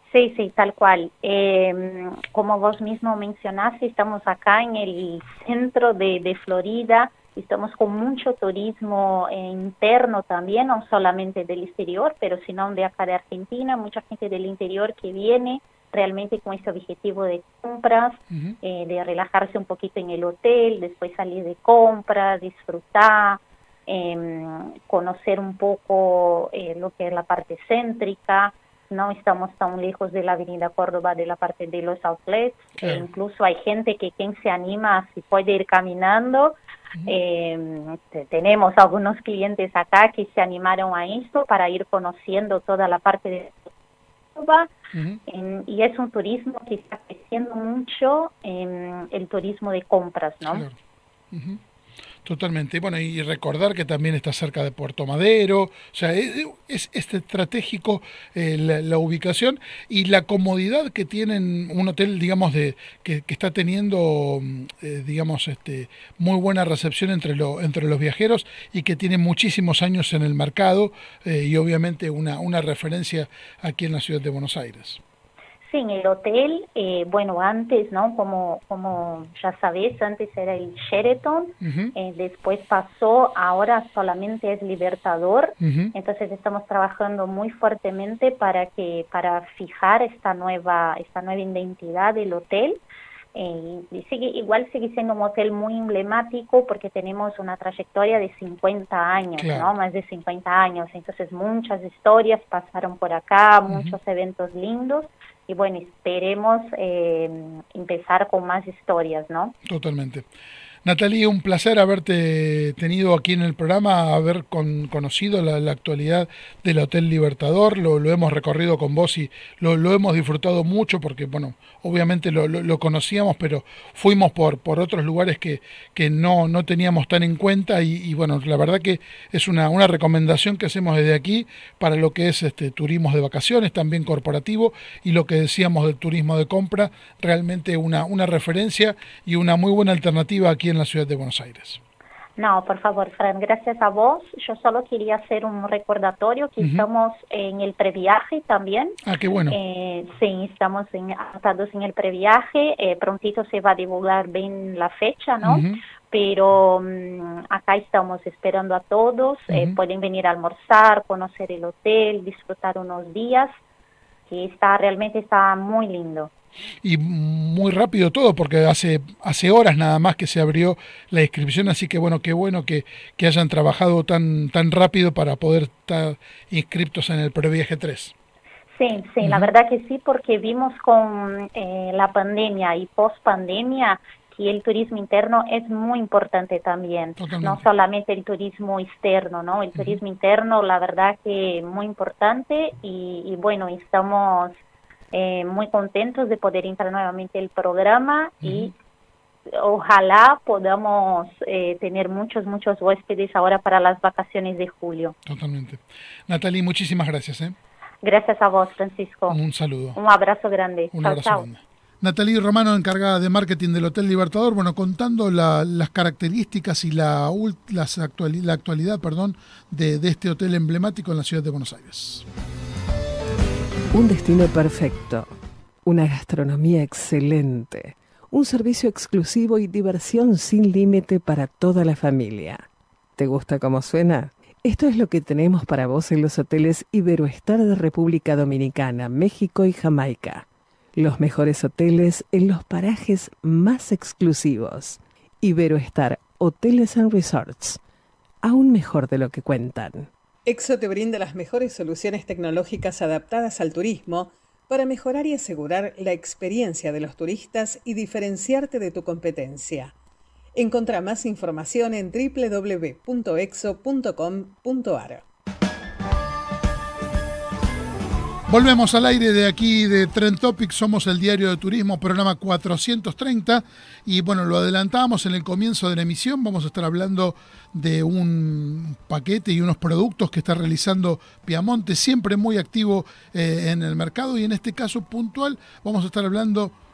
Sí, sí, tal cual. Eh, como vos mismo mencionaste, estamos acá en el centro de, de Florida, estamos con mucho turismo eh, interno también, no solamente del exterior, pero sino de acá de Argentina, mucha gente del interior que viene realmente con ese objetivo de compras, uh-huh. eh, de relajarse un poquito en el hotel, después salir de compras, disfrutar, eh, conocer un poco eh, lo que es la parte céntrica. No estamos tan lejos de la Avenida Córdoba, de la parte de los outlets, claro. E incluso hay gente que quien se anima, si puede ir caminando. Uh-huh. eh, tenemos algunos clientes acá que se animaron a esto para ir conociendo toda la parte de Córdoba. Uh-huh. eh, y es un turismo que está creciendo mucho, en eh, el turismo de compras, ¿no? Claro. Uh-huh. Totalmente. Bueno, y recordar que también está cerca de Puerto Madero, o sea, es, es, es estratégico eh, la, la ubicación y la comodidad que tienen un hotel, digamos, de que, que está teniendo, eh, digamos, este, muy buena recepción entre, lo, entre los viajeros y que tiene muchísimos años en el mercado eh, y obviamente una, una referencia aquí en la ciudad de Buenos Aires. Sí, en el hotel, eh, bueno, antes, ¿no? Como como ya sabes, antes era el Sheraton, uh-huh. eh, después pasó, ahora solamente es Libertador, uh-huh. entonces estamos trabajando muy fuertemente para que para fijar esta nueva esta nueva identidad del hotel. Eh, y sigue, igual sigue siendo un hotel muy emblemático porque tenemos una trayectoria de cincuenta años, claro. ¿no? Más de cincuenta años, entonces muchas historias pasaron por acá, uh-huh. muchos eventos lindos. Y bueno, esperemos eh, empezar con más historias, ¿no? Totalmente. Natalie, un placer haberte tenido aquí en el programa, haber con, conocido la, la actualidad del Hotel Libertador, lo, lo hemos recorrido con vos y lo, lo hemos disfrutado mucho porque, bueno, obviamente lo, lo, lo conocíamos, pero fuimos por, por otros lugares que, que no, no teníamos tan en cuenta y, y bueno, la verdad que es una, una recomendación que hacemos desde aquí para lo que es este turismo de vacaciones, también corporativo, y lo que decíamos del turismo de compra, realmente una, una referencia y una muy buena alternativa aquí en la ciudad de Buenos Aires. No, por favor, Fran, gracias a vos. Yo solo quería hacer un recordatorio que uh-huh. estamos en el previaje también. Ah, qué bueno. Eh, sí, estamos en, atados en el previaje. Eh, prontito se va a divulgar bien la fecha, ¿no? Uh-huh. Pero um, acá estamos esperando a todos. Uh-huh. Eh, pueden venir a almorzar, conocer el hotel, disfrutar unos días. Que está realmente está muy lindo. Y muy rápido todo, porque hace hace horas nada más que se abrió la inscripción, así que bueno, qué bueno que, que hayan trabajado tan tan rápido para poder estar inscriptos en el Previaje tres. Sí, sí, uh-huh. La verdad que sí, porque vimos con eh, la pandemia y post-pandemia que el turismo interno es muy importante también, totalmente. No solamente el turismo externo, ¿no? El uh-huh. turismo interno, la verdad que muy importante y, y bueno, estamos... Eh, muy contentos de poder entrar nuevamente el programa uh-huh. y ojalá podamos eh, tener muchos, muchos huéspedes ahora para las vacaciones de julio. Totalmente. Natalie, muchísimas gracias. ¿eh? Gracias a vos, Francisco. Un saludo. Un abrazo grande. Un chau, abrazo chau. grande. Natalie Romano, encargada de marketing del Hotel Libertador, bueno, contando la, las características y la, las actuali, la actualidad perdón, de, de este hotel emblemático en la ciudad de Buenos Aires. Un destino perfecto, una gastronomía excelente, un servicio exclusivo y diversión sin límite para toda la familia. ¿Te gusta cómo suena? Esto es lo que tenemos para vos en los hoteles Iberoestar de República Dominicana, México y Jamaica. Los mejores hoteles en los parajes más exclusivos. Iberoestar Hoteles and Resorts. Aún mejor de lo que cuentan. Exo te brinda las mejores soluciones tecnológicas adaptadas al turismo para mejorar y asegurar la experiencia de los turistas y diferenciarte de tu competencia. Encontrá más información en doble u doble u doble u punto exo punto com punto a r. Volvemos al aire de aquí de Trend Topics, somos el diario de turismo, programa cuatrocientos treinta, y bueno, lo adelantábamos en el comienzo de la emisión, vamos a estar hablando de un paquete y unos productos que está realizando Piamonte, siempre muy activo eh, en el mercado, y en este caso puntual vamos a estar hablando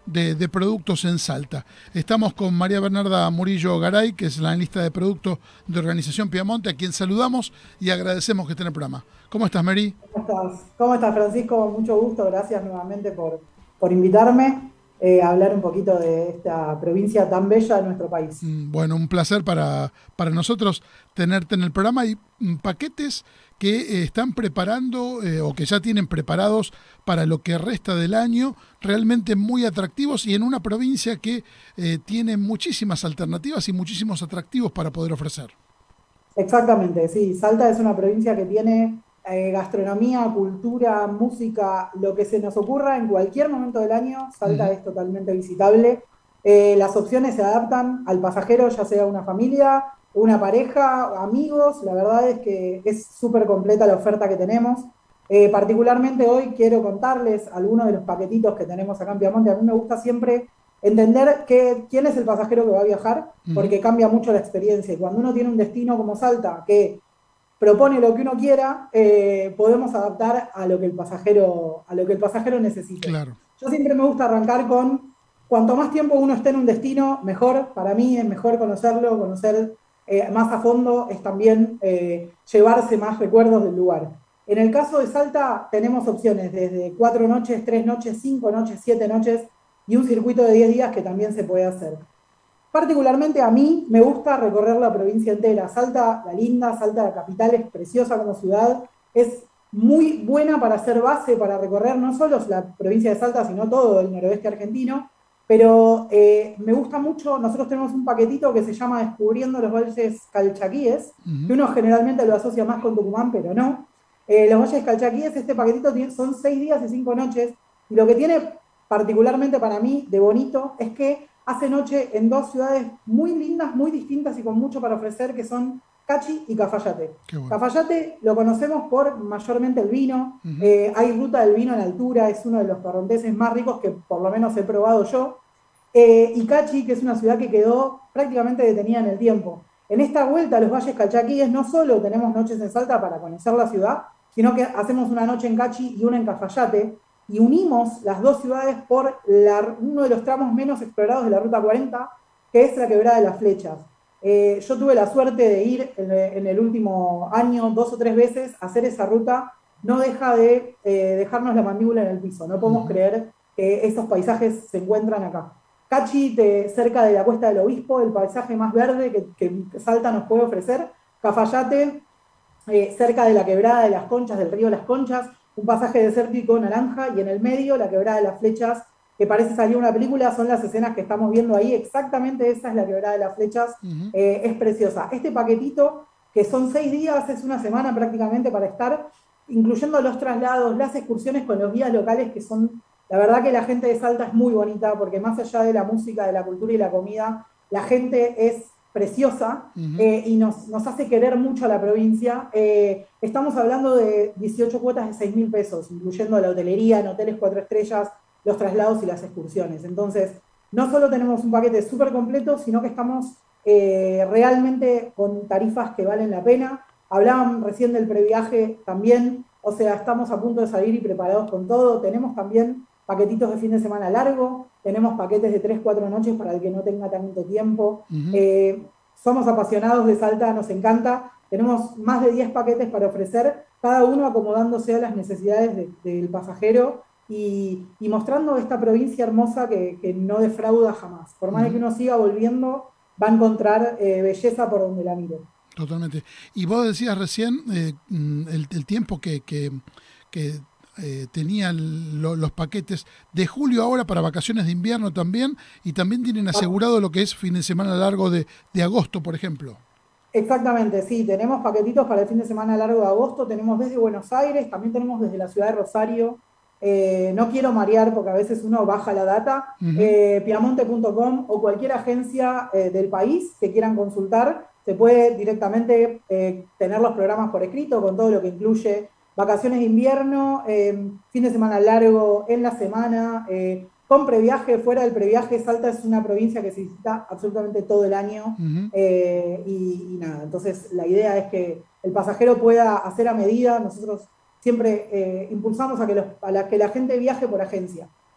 de, de productos en Salta. Estamos con María Bernarda Murillo Garay, que es la analista de productos de Organización Piamonte, a quien saludamos y agradecemos que esté en el programa. ¿Cómo estás, Mary? ¿Cómo estás? ¿Cómo estás, Francisco? Mucho gusto, gracias nuevamente por, por invitarme eh, a hablar un poquito de esta provincia tan bella de nuestro país. Bueno, un placer para, para nosotros tenerte en el programa y paquetes que eh, están preparando eh, o que ya tienen preparados para lo que resta del año, realmente muy atractivos y en una provincia que eh, tiene muchísimas alternativas y muchísimos atractivos para poder ofrecer. Exactamente, sí. Salta es una provincia que tiene eh, gastronomía, cultura, música, lo que se nos ocurra en cualquier momento del año. Salta uh-huh. es totalmente visitable. Eh, las opciones se adaptan al pasajero, ya sea una familia, una pareja, amigos. La verdad es que es súper completa la oferta que tenemos. Eh, particularmente hoy quiero contarles algunos de los paquetitos que tenemos acá en Piamonte. A mí me gusta siempre entender que, quién es el pasajero que va a viajar, porque uh-huh. cambia mucho la experiencia. Y cuando uno tiene un destino como Salta, que propone lo que uno quiera, eh, podemos adaptar a lo que el pasajero, a lo que el pasajero necesite. Claro. Yo siempre me gusta arrancar con, cuanto más tiempo uno esté en un destino, mejor. Para mí es mejor conocerlo, conocer eh, más a fondo, es también eh, llevarse más recuerdos del lugar. En el caso de Salta tenemos opciones desde cuatro noches, tres noches, cinco noches, siete noches, y un circuito de diez días que también se puede hacer. Particularmente a mí me gusta recorrer la provincia entera. Salta, la linda, Salta, la capital, es preciosa como ciudad, es muy buena para hacer base, para recorrer no solo la provincia de Salta, sino todo el noroeste argentino, pero eh, me gusta mucho. Nosotros tenemos un paquetito que se llama Descubriendo los Valles Calchaquíes, uh-huh. que uno generalmente lo asocia más con Tucumán, pero no. Eh, los Valles Calchaquíes, este paquetito tiene, son seis días y cinco noches, y lo que tiene particularmente para mí de bonito es que hace noche en dos ciudades muy lindas, muy distintas y con mucho para ofrecer, que son Cachi y Cafayate. Bueno. Cafayate lo conocemos por mayormente el vino, uh-huh. eh, hay ruta del vino en altura, es uno de los torronteses más ricos que por lo menos he probado yo, eh, y Cachi, que es una ciudad que quedó prácticamente detenida en el tiempo. En esta vuelta a los Valles Calchaquíes no solo tenemos noches en Salta para conocer la ciudad, sino que hacemos una noche en Cachi y una en Cafayate, y unimos las dos ciudades por la, uno de los tramos menos explorados de la Ruta cuarenta, que es la Quebrada de las Flechas. Eh, yo tuve la suerte de ir en, en el último año dos o tres veces a hacer esa ruta. No deja de eh, dejarnos la mandíbula en el piso. No podemos uh-huh. creer que esos paisajes se encuentran acá. Cachi, te, cerca de la Cuesta del Obispo, el paisaje más verde que, que Salta nos puede ofrecer. Cafayate, eh, cerca de la Quebrada de las Conchas, del río Las Conchas, un pasaje desértico naranja, y en el medio la Quebrada de las Flechas, que parece salir una película. Son las escenas que estamos viendo ahí, exactamente esa es la Quebrada de las Flechas, uh-huh. eh, es preciosa. Este paquetito, que son seis días, es una semana prácticamente para estar, incluyendo los traslados, las excursiones con los guías locales, que son, la verdad que la gente de Salta es muy bonita, porque más allá de la música, de la cultura y la comida, la gente es preciosa, uh-huh. eh, y nos, nos hace querer mucho a la provincia. Eh, estamos hablando de dieciocho cuotas de seis mil pesos, incluyendo la hotelería en hoteles cuatro estrellas, los traslados y las excursiones. Entonces, no solo tenemos un paquete súper completo, sino que estamos eh, realmente con tarifas que valen la pena. Hablaban recién del previaje también, o sea, estamos a punto de salir y preparados con todo. Tenemos también paquetitos de fin de semana largo, tenemos paquetes de tres, cuatro noches para el que no tenga tanto tiempo. Uh-huh. Eh, somos apasionados de Salta, nos encanta. Tenemos más de diez paquetes para ofrecer, cada uno acomodándose a las necesidades de, del pasajero y, y mostrando esta provincia hermosa que, que no defrauda jamás. Por más uh-huh. de que uno siga volviendo, va a encontrar eh, belleza por donde la mire. Totalmente. Y vos decías recién eh, el, el tiempo que... que, que Eh, tenían lo, los paquetes de julio ahora para vacaciones de invierno también, y también tienen asegurado lo que es fin de semana largo de, de agosto, por ejemplo. Exactamente, sí, tenemos paquetitos para el fin de semana largo de agosto, tenemos desde Buenos Aires, también tenemos desde la ciudad de Rosario. Eh, no quiero marear porque a veces uno baja la data, uh-huh. eh, piamonte punto com o cualquier agencia eh, del país que quieran consultar, se puede directamente eh, tener los programas por escrito con todo lo que incluye vacaciones de invierno, eh, fin de semana largo, en la semana, eh, con previaje, fuera del previaje. Salta es una provincia que se visita absolutamente todo el año, uh-huh. eh, y, y nada, entonces la idea es que el pasajero pueda hacer a medida. Nosotros siempre eh, impulsamos a que, los, a la, que la gente viaje por agencia.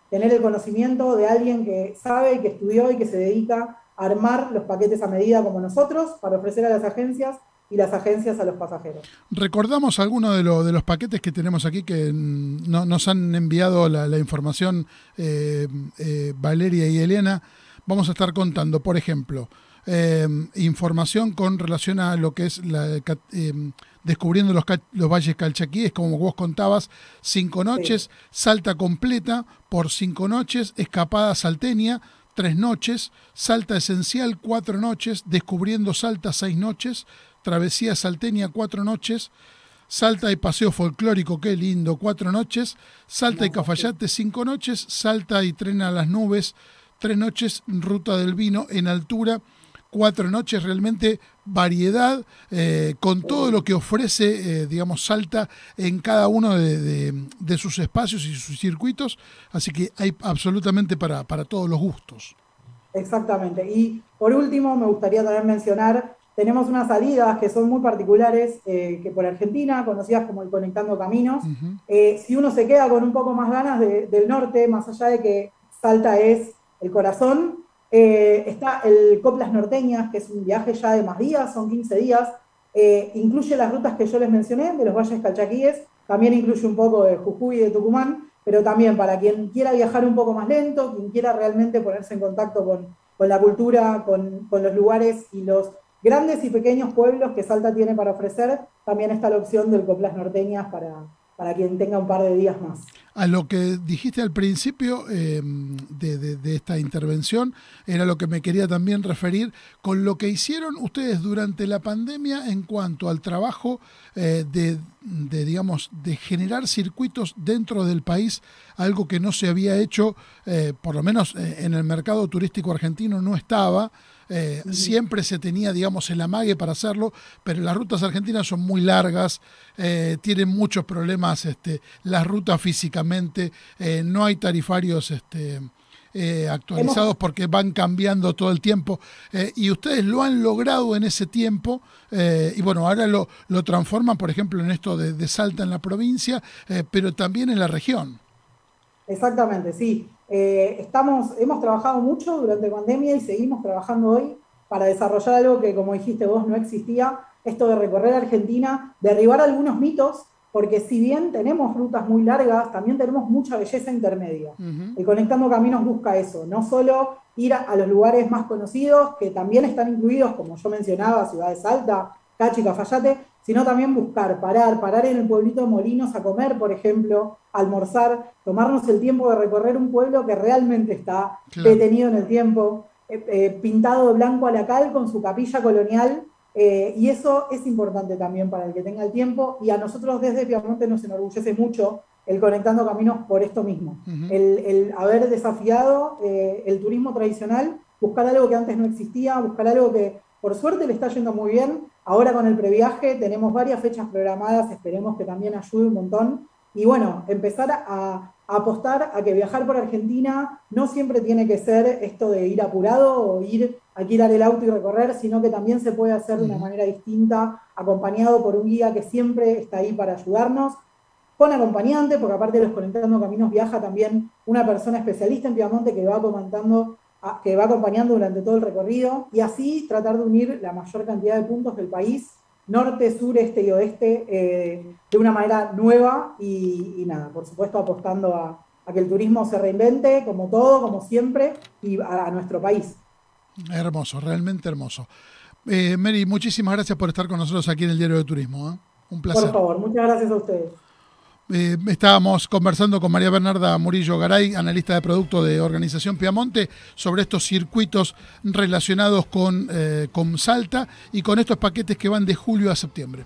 tener el conocimiento de alguien que sabe, que estudió y que se dedica a armar los paquetes a medida como nosotros para ofrecer a las agencias y las agencias a los pasajeros. Recordamos algunos de, lo, de los paquetes que tenemos aquí que no, nos han enviado la, la información eh, eh, Valeria y Elena. Vamos a estar contando, por ejemplo, eh, información con relación a lo que es la, eh, descubriendo los, los valles calchaquíes, como vos contabas, cinco noches, sí. Salta completa por cinco noches, escapada salteña, tres noches, Salta esencial, cuatro noches, descubriendo Salta, seis noches, travesía salteña, cuatro noches, Salta y paseo folclórico, qué lindo, cuatro noches, Salta y Cafayate, cinco noches, Salta y tren a las nubes, tres noches, ruta del vino en altura, cuatro noches, realmente variedad, eh, con todo lo que ofrece, eh, digamos, Salta en cada uno de, de, de sus espacios y sus circuitos, así que hay absolutamente para, para todos los gustos. Exactamente, y por último me gustaría también mencionar, tenemos unas salidas que son muy particulares, eh, que por Argentina, conocidas como el Conectando Caminos. Uh-huh. Eh, si uno se queda con un poco más ganas de, del norte, más allá de que Salta es el corazón, eh, está el Coplas Norteñas, que es un viaje ya de más días, son quince días, eh, incluye las rutas que yo les mencioné, de los valles calchaquíes, también incluye un poco de Jujuy y de Tucumán, pero también para quien quiera viajar un poco más lento, quien quiera realmente ponerse en contacto con, con la cultura, con, con los lugares y los grandes y pequeños pueblos que Salta tiene para ofrecer, también está la opción del Coplas Norteñas para, para quien tenga un par de días más. A lo que dijiste al principio eh, de, de, de esta intervención, era lo que me quería también referir con lo que hicieron ustedes durante la pandemia en cuanto al trabajo eh, de, de, digamos, de generar circuitos dentro del país, algo que no se había hecho, eh, por lo menos eh, en el mercado turístico argentino no estaba. Eh, uh-huh. Siempre se tenía, digamos, el amague para hacerlo, pero las rutas argentinas son muy largas, eh, tienen muchos problemas, este, las rutas físicamente, eh, no hay tarifarios este, eh, actualizados porque van cambiando todo el tiempo, eh, y ustedes lo han logrado en ese tiempo, eh, y bueno, ahora lo, lo transforman, por ejemplo, en esto de, de Salta en la provincia, eh, pero también en la región. Exactamente, sí. Eh, estamos, hemos trabajado mucho durante la pandemia y seguimos trabajando hoy para desarrollar algo que, como dijiste vos, no existía, esto de recorrer Argentina, derribar algunos mitos, porque si bien tenemos rutas muy largas, también tenemos mucha belleza intermedia. Uh-huh. El Conectando Caminos busca eso, no solo ir a, a los lugares más conocidos, que también están incluidos, como yo mencionaba, Ciudad de Salta, Cachi, Cafayate, sino también buscar, parar, parar en el pueblito de Molinos a comer, por ejemplo, almorzar, tomarnos el tiempo de recorrer un pueblo que realmente está claro. detenido en el tiempo, eh, eh, pintado de blanco a la cal con su capilla colonial, eh, y eso es importante también para el que tenga el tiempo, y a nosotros desde Piamonte nos enorgullece mucho el Conectando Caminos por esto mismo, uh-huh. el, el haber desafiado eh, el turismo tradicional, buscar algo que antes no existía, buscar algo que por suerte le está yendo muy bien. Ahora con el previaje tenemos varias fechas programadas, esperemos que también ayude un montón. Y bueno, empezar a, a apostar a que viajar por Argentina no siempre tiene que ser esto de ir apurado o ir a alquilar el auto y recorrer, sino que también se puede hacer de una manera distinta, acompañado por un guía que siempre está ahí para ayudarnos, con acompañante, porque aparte de los Conectando Caminos viaja también una persona especialista en Piamonte que va comentando, que va acompañando durante todo el recorrido, y así tratar de unir la mayor cantidad de puntos del país, norte, sur, este y oeste, eh, de una manera nueva, y, y nada, por supuesto apostando a, a que el turismo se reinvente, como todo, como siempre, y a, a nuestro país. Hermoso, realmente hermoso. Eh, Mary, muchísimas gracias por estar con nosotros aquí en el Diario de Turismo, ¿eh? Un placer. Por favor, muchas gracias a ustedes. Eh, estábamos conversando con María Bernarda Murillo Garay, analista de producto de Organización Piamonte, sobre estos circuitos relacionados con, eh, con Salta y con estos paquetes que van de julio a septiembre.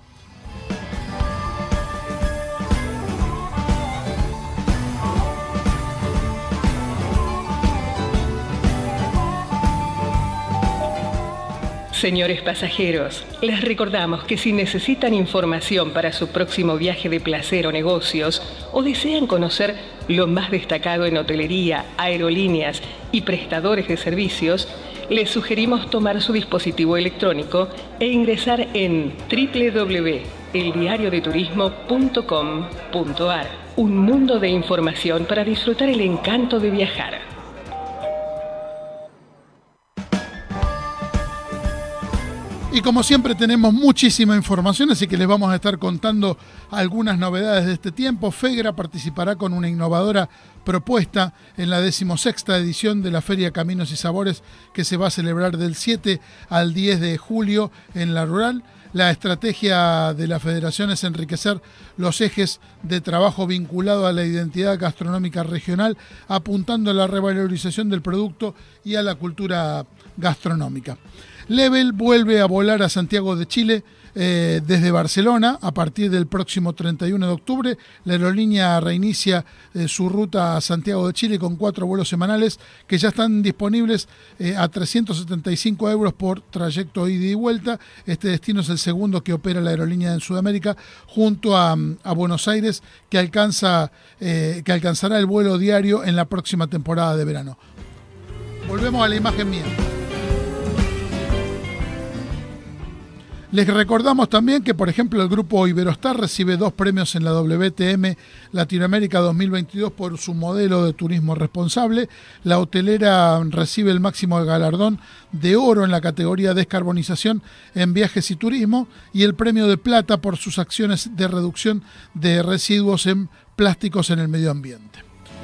Señores pasajeros, les recordamos que si necesitan información para su próximo viaje de placer o negocios, o desean conocer lo más destacado en hotelería, aerolíneas y prestadores de servicios, les sugerimos tomar su dispositivo electrónico e ingresar en doble u doble u doble u punto el diario de turismo punto com punto a r. Un mundo de información para disfrutar el encanto de viajar. Y como siempre tenemos muchísima información, así que les vamos a estar contando algunas novedades de este tiempo. FEGRA participará con una innovadora propuesta en la decimosexta edición de la Feria Caminos y Sabores, que se va a celebrar del siete al diez de julio en La Rural. La estrategia de la Federación es enriquecer los ejes de trabajo vinculado a la identidad gastronómica regional, apuntando a la revalorización del producto y a la cultura gastronómica. Level vuelve a volar a Santiago de Chile eh, desde Barcelona a partir del próximo treinta y uno de octubre. La aerolínea reinicia eh, su ruta a Santiago de Chile con cuatro vuelos semanales que ya están disponibles eh, a trescientos setenta y cinco euros por trayecto ida y vuelta. Este destino es el segundo que opera la aerolínea en Sudamérica, junto a, a Buenos Aires, que, alcanza, eh, que alcanzará el vuelo diario en la próxima temporada de verano. Volvemos a la imagen mía. Les recordamos también que, por ejemplo, el grupo Iberostar recibe dos premios en la W T M Latinoamérica dos mil veintidós por su modelo de turismo responsable. La hotelera recibe el máximo galardón de oro en la categoría descarbonización en viajes y turismo y el premio de plata por sus acciones de reducción de residuos en plásticos en el medio ambiente.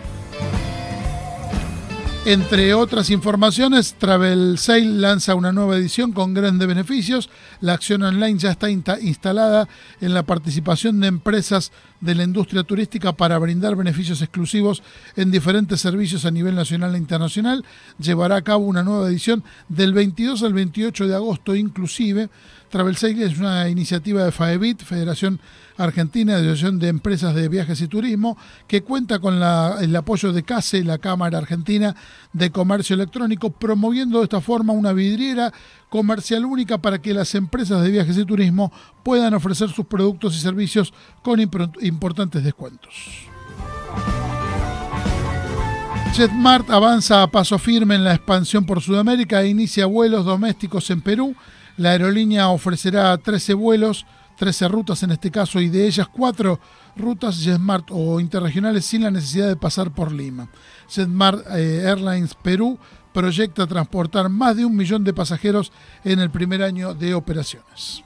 Entre otras informaciones, Travel Sale lanza una nueva edición con grandes beneficios. La acción online ya está insta- instalada en la participación de empresas de la industria turística para brindar beneficios exclusivos en diferentes servicios a nivel nacional e internacional. Llevará a cabo una nueva edición del veintidós al veintiocho de agosto inclusive. Travel Sale es una iniciativa de FAEBIT, Federación Argentina de Asociación de Empresas de Viajes y Turismo, que cuenta con la, el apoyo de CASE, la Cámara Argentina de Comercio Electrónico, promoviendo de esta forma una vidriera comercial única para que las empresas de viajes y turismo puedan ofrecer sus productos y servicios con imp- importantes descuentos. JetMart avanza a paso firme en la expansión por Sudamérica e inicia vuelos domésticos en Perú. La aerolínea ofrecerá trece vuelos, trece rutas en este caso, y de ellas cuatro rutas JetSmart o interregionales sin la necesidad de pasar por Lima. JetSmart eh, Airlines Perú proyecta transportar más de un millón de pasajeros en el primer año de operaciones.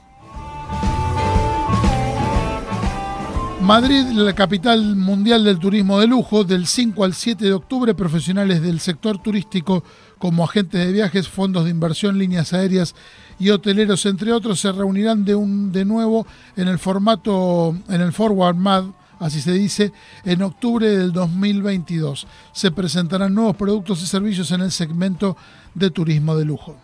Madrid, la capital mundial del turismo de lujo, del cinco al siete de octubre, profesionales del sector turístico como agentes de viajes, fondos de inversión, líneas aéreas y hoteleros, entre otros, se reunirán de, un, de nuevo en el formato, en el Forward Mad, así se dice, en octubre del dos mil veintidós. Se presentarán nuevos productos y servicios en el segmento de turismo de lujo.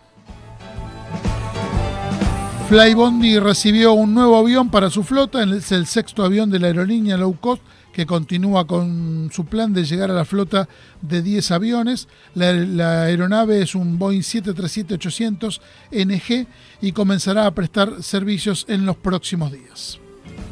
Flybondi recibió un nuevo avión para su flota, es el sexto avión de la aerolínea low cost que continúa con su plan de llegar a la flota de diez aviones. La, la aeronave es un Boeing siete treinta y siete ochocientos N G y comenzará a prestar servicios en los próximos días.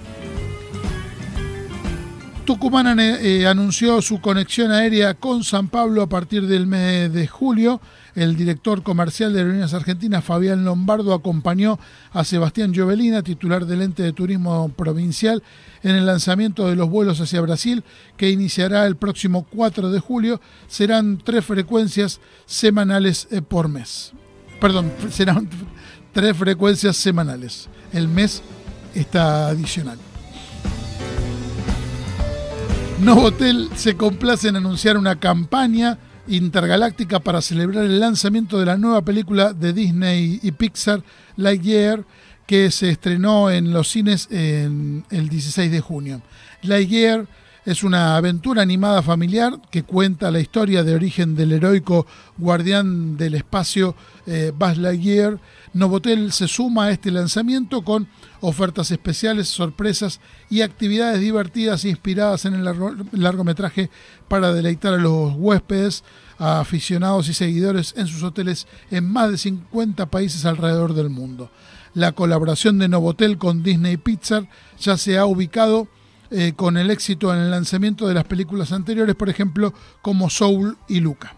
Tucumán eh, anunció su conexión aérea con San Pablo a partir del mes de julio. El director comercial de Aerolíneas Argentinas, Fabián Lombardo, acompañó a Sebastián Giovelina, titular del ente de turismo provincial, en el lanzamiento de los vuelos hacia Brasil, que iniciará el próximo cuatro de julio. Serán tres frecuencias semanales eh, por mes. Perdón, serán tres frecuencias semanales. El mes está adicional. Novotel se complace en anunciar una campaña intergaláctica para celebrar el lanzamiento de la nueva película de Disney y Pixar, Lightyear, que se estrenó en los cines en el dieciséis de junio. Lightyear es una aventura animada familiar que cuenta la historia de origen del heroico guardián del espacio eh, Buzz Lightyear. Novotel se suma a este lanzamiento con ofertas especiales, sorpresas y actividades divertidas inspiradas en el largo, largometraje para deleitar a los huéspedes, a aficionados y seguidores en sus hoteles en más de cincuenta países alrededor del mundo. La colaboración de Novotel con Disney y Pixar ya se ha ubicado eh, con el éxito en el lanzamiento de las películas anteriores, por ejemplo, como Soul y Luca.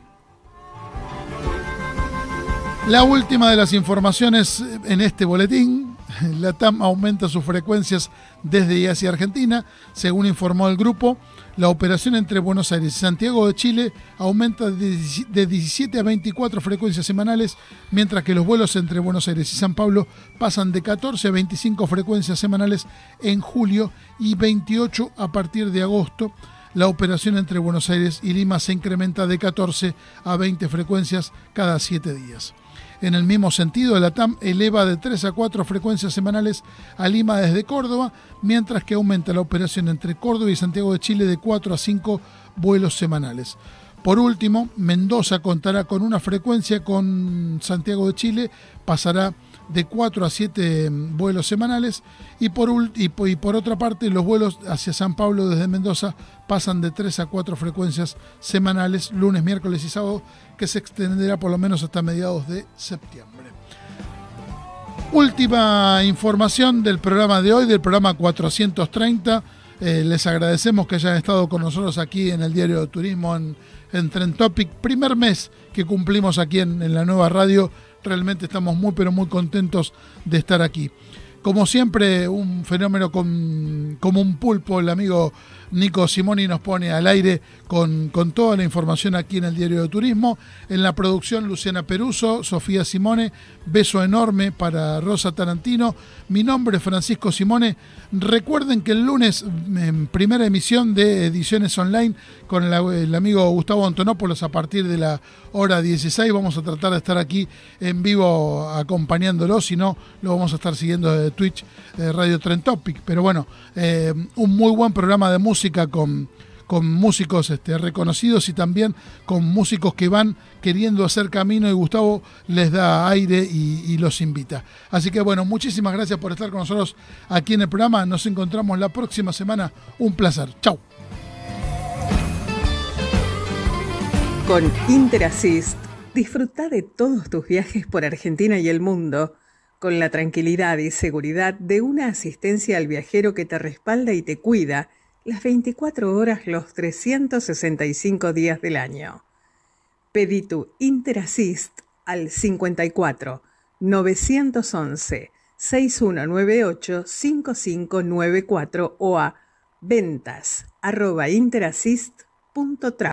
La última de las informaciones en este boletín: la T A M aumenta sus frecuencias desde y hacia Argentina. Según informó el grupo, La operación entre Buenos Aires y Santiago de Chile aumenta de diecisiete a veinticuatro frecuencias semanales, mientras que los vuelos entre Buenos Aires y San Pablo pasan de catorce a veinticinco frecuencias semanales en julio y veintiocho a partir de agosto. La operación entre Buenos Aires y Lima se incrementa de catorce a veinte frecuencias cada siete días. En el mismo sentido, el LATAM eleva de tres a cuatro frecuencias semanales a Lima desde Córdoba, mientras que aumenta la operación entre Córdoba y Santiago de Chile de cuatro a cinco vuelos semanales. Por último, Mendoza contará con una frecuencia con Santiago de Chile, pasará de cuatro a siete vuelos semanales, y por, y, y por otra parte los vuelos hacia San Pablo desde Mendoza pasan de tres a cuatro frecuencias semanales, lunes, miércoles y sábado, que se extenderá por lo menos hasta mediados de septiembre. Última información del programa de hoy, del programa cuatrocientos treinta. Eh, les agradecemos que hayan estado con nosotros aquí en el Diario de Turismo en, en Trend Topic. Primer mes que cumplimos aquí en, en la nueva radio. Realmente estamos muy pero muy contentos de estar aquí. Como siempre, un fenómeno con, como un pulpo, el amigo Nico Simoni nos pone al aire con, con toda la información aquí en el Diario de Turismo. En la producción, Luciana Peruso, Sofía Simone, beso enorme para Rosa Tarantino. Mi nombre es Francisco Simone. Recuerden que el lunes, en primera emisión de Ediciones Online, con el, el amigo Gustavo Antonopoulos a partir de la hora dieciséis, vamos a tratar de estar aquí en vivo acompañándolo, si no, lo vamos a estar siguiendo de Twitch, eh, Radio Trend Topic. Pero bueno, eh, un muy buen programa de música con, con músicos este, reconocidos y también con músicos que van queriendo hacer camino, y Gustavo les da aire y, y los invita. Así que bueno, muchísimas gracias por estar con nosotros aquí en el programa. Nos encontramos la próxima semana. Un placer. Chau. Con Interassist, disfruta de todos tus viajes por Argentina y el mundo con la tranquilidad y seguridad de una asistencia al viajero que te respalda y te cuida las veinticuatro horas, los trescientos sesenta y cinco días del año. Pedí tu Interassist al cincuenta y cuatro, novecientos once, sesenta y uno noventa y ocho, cincuenta y cinco noventa y cuatro o a ventas arroba interassist punto tra.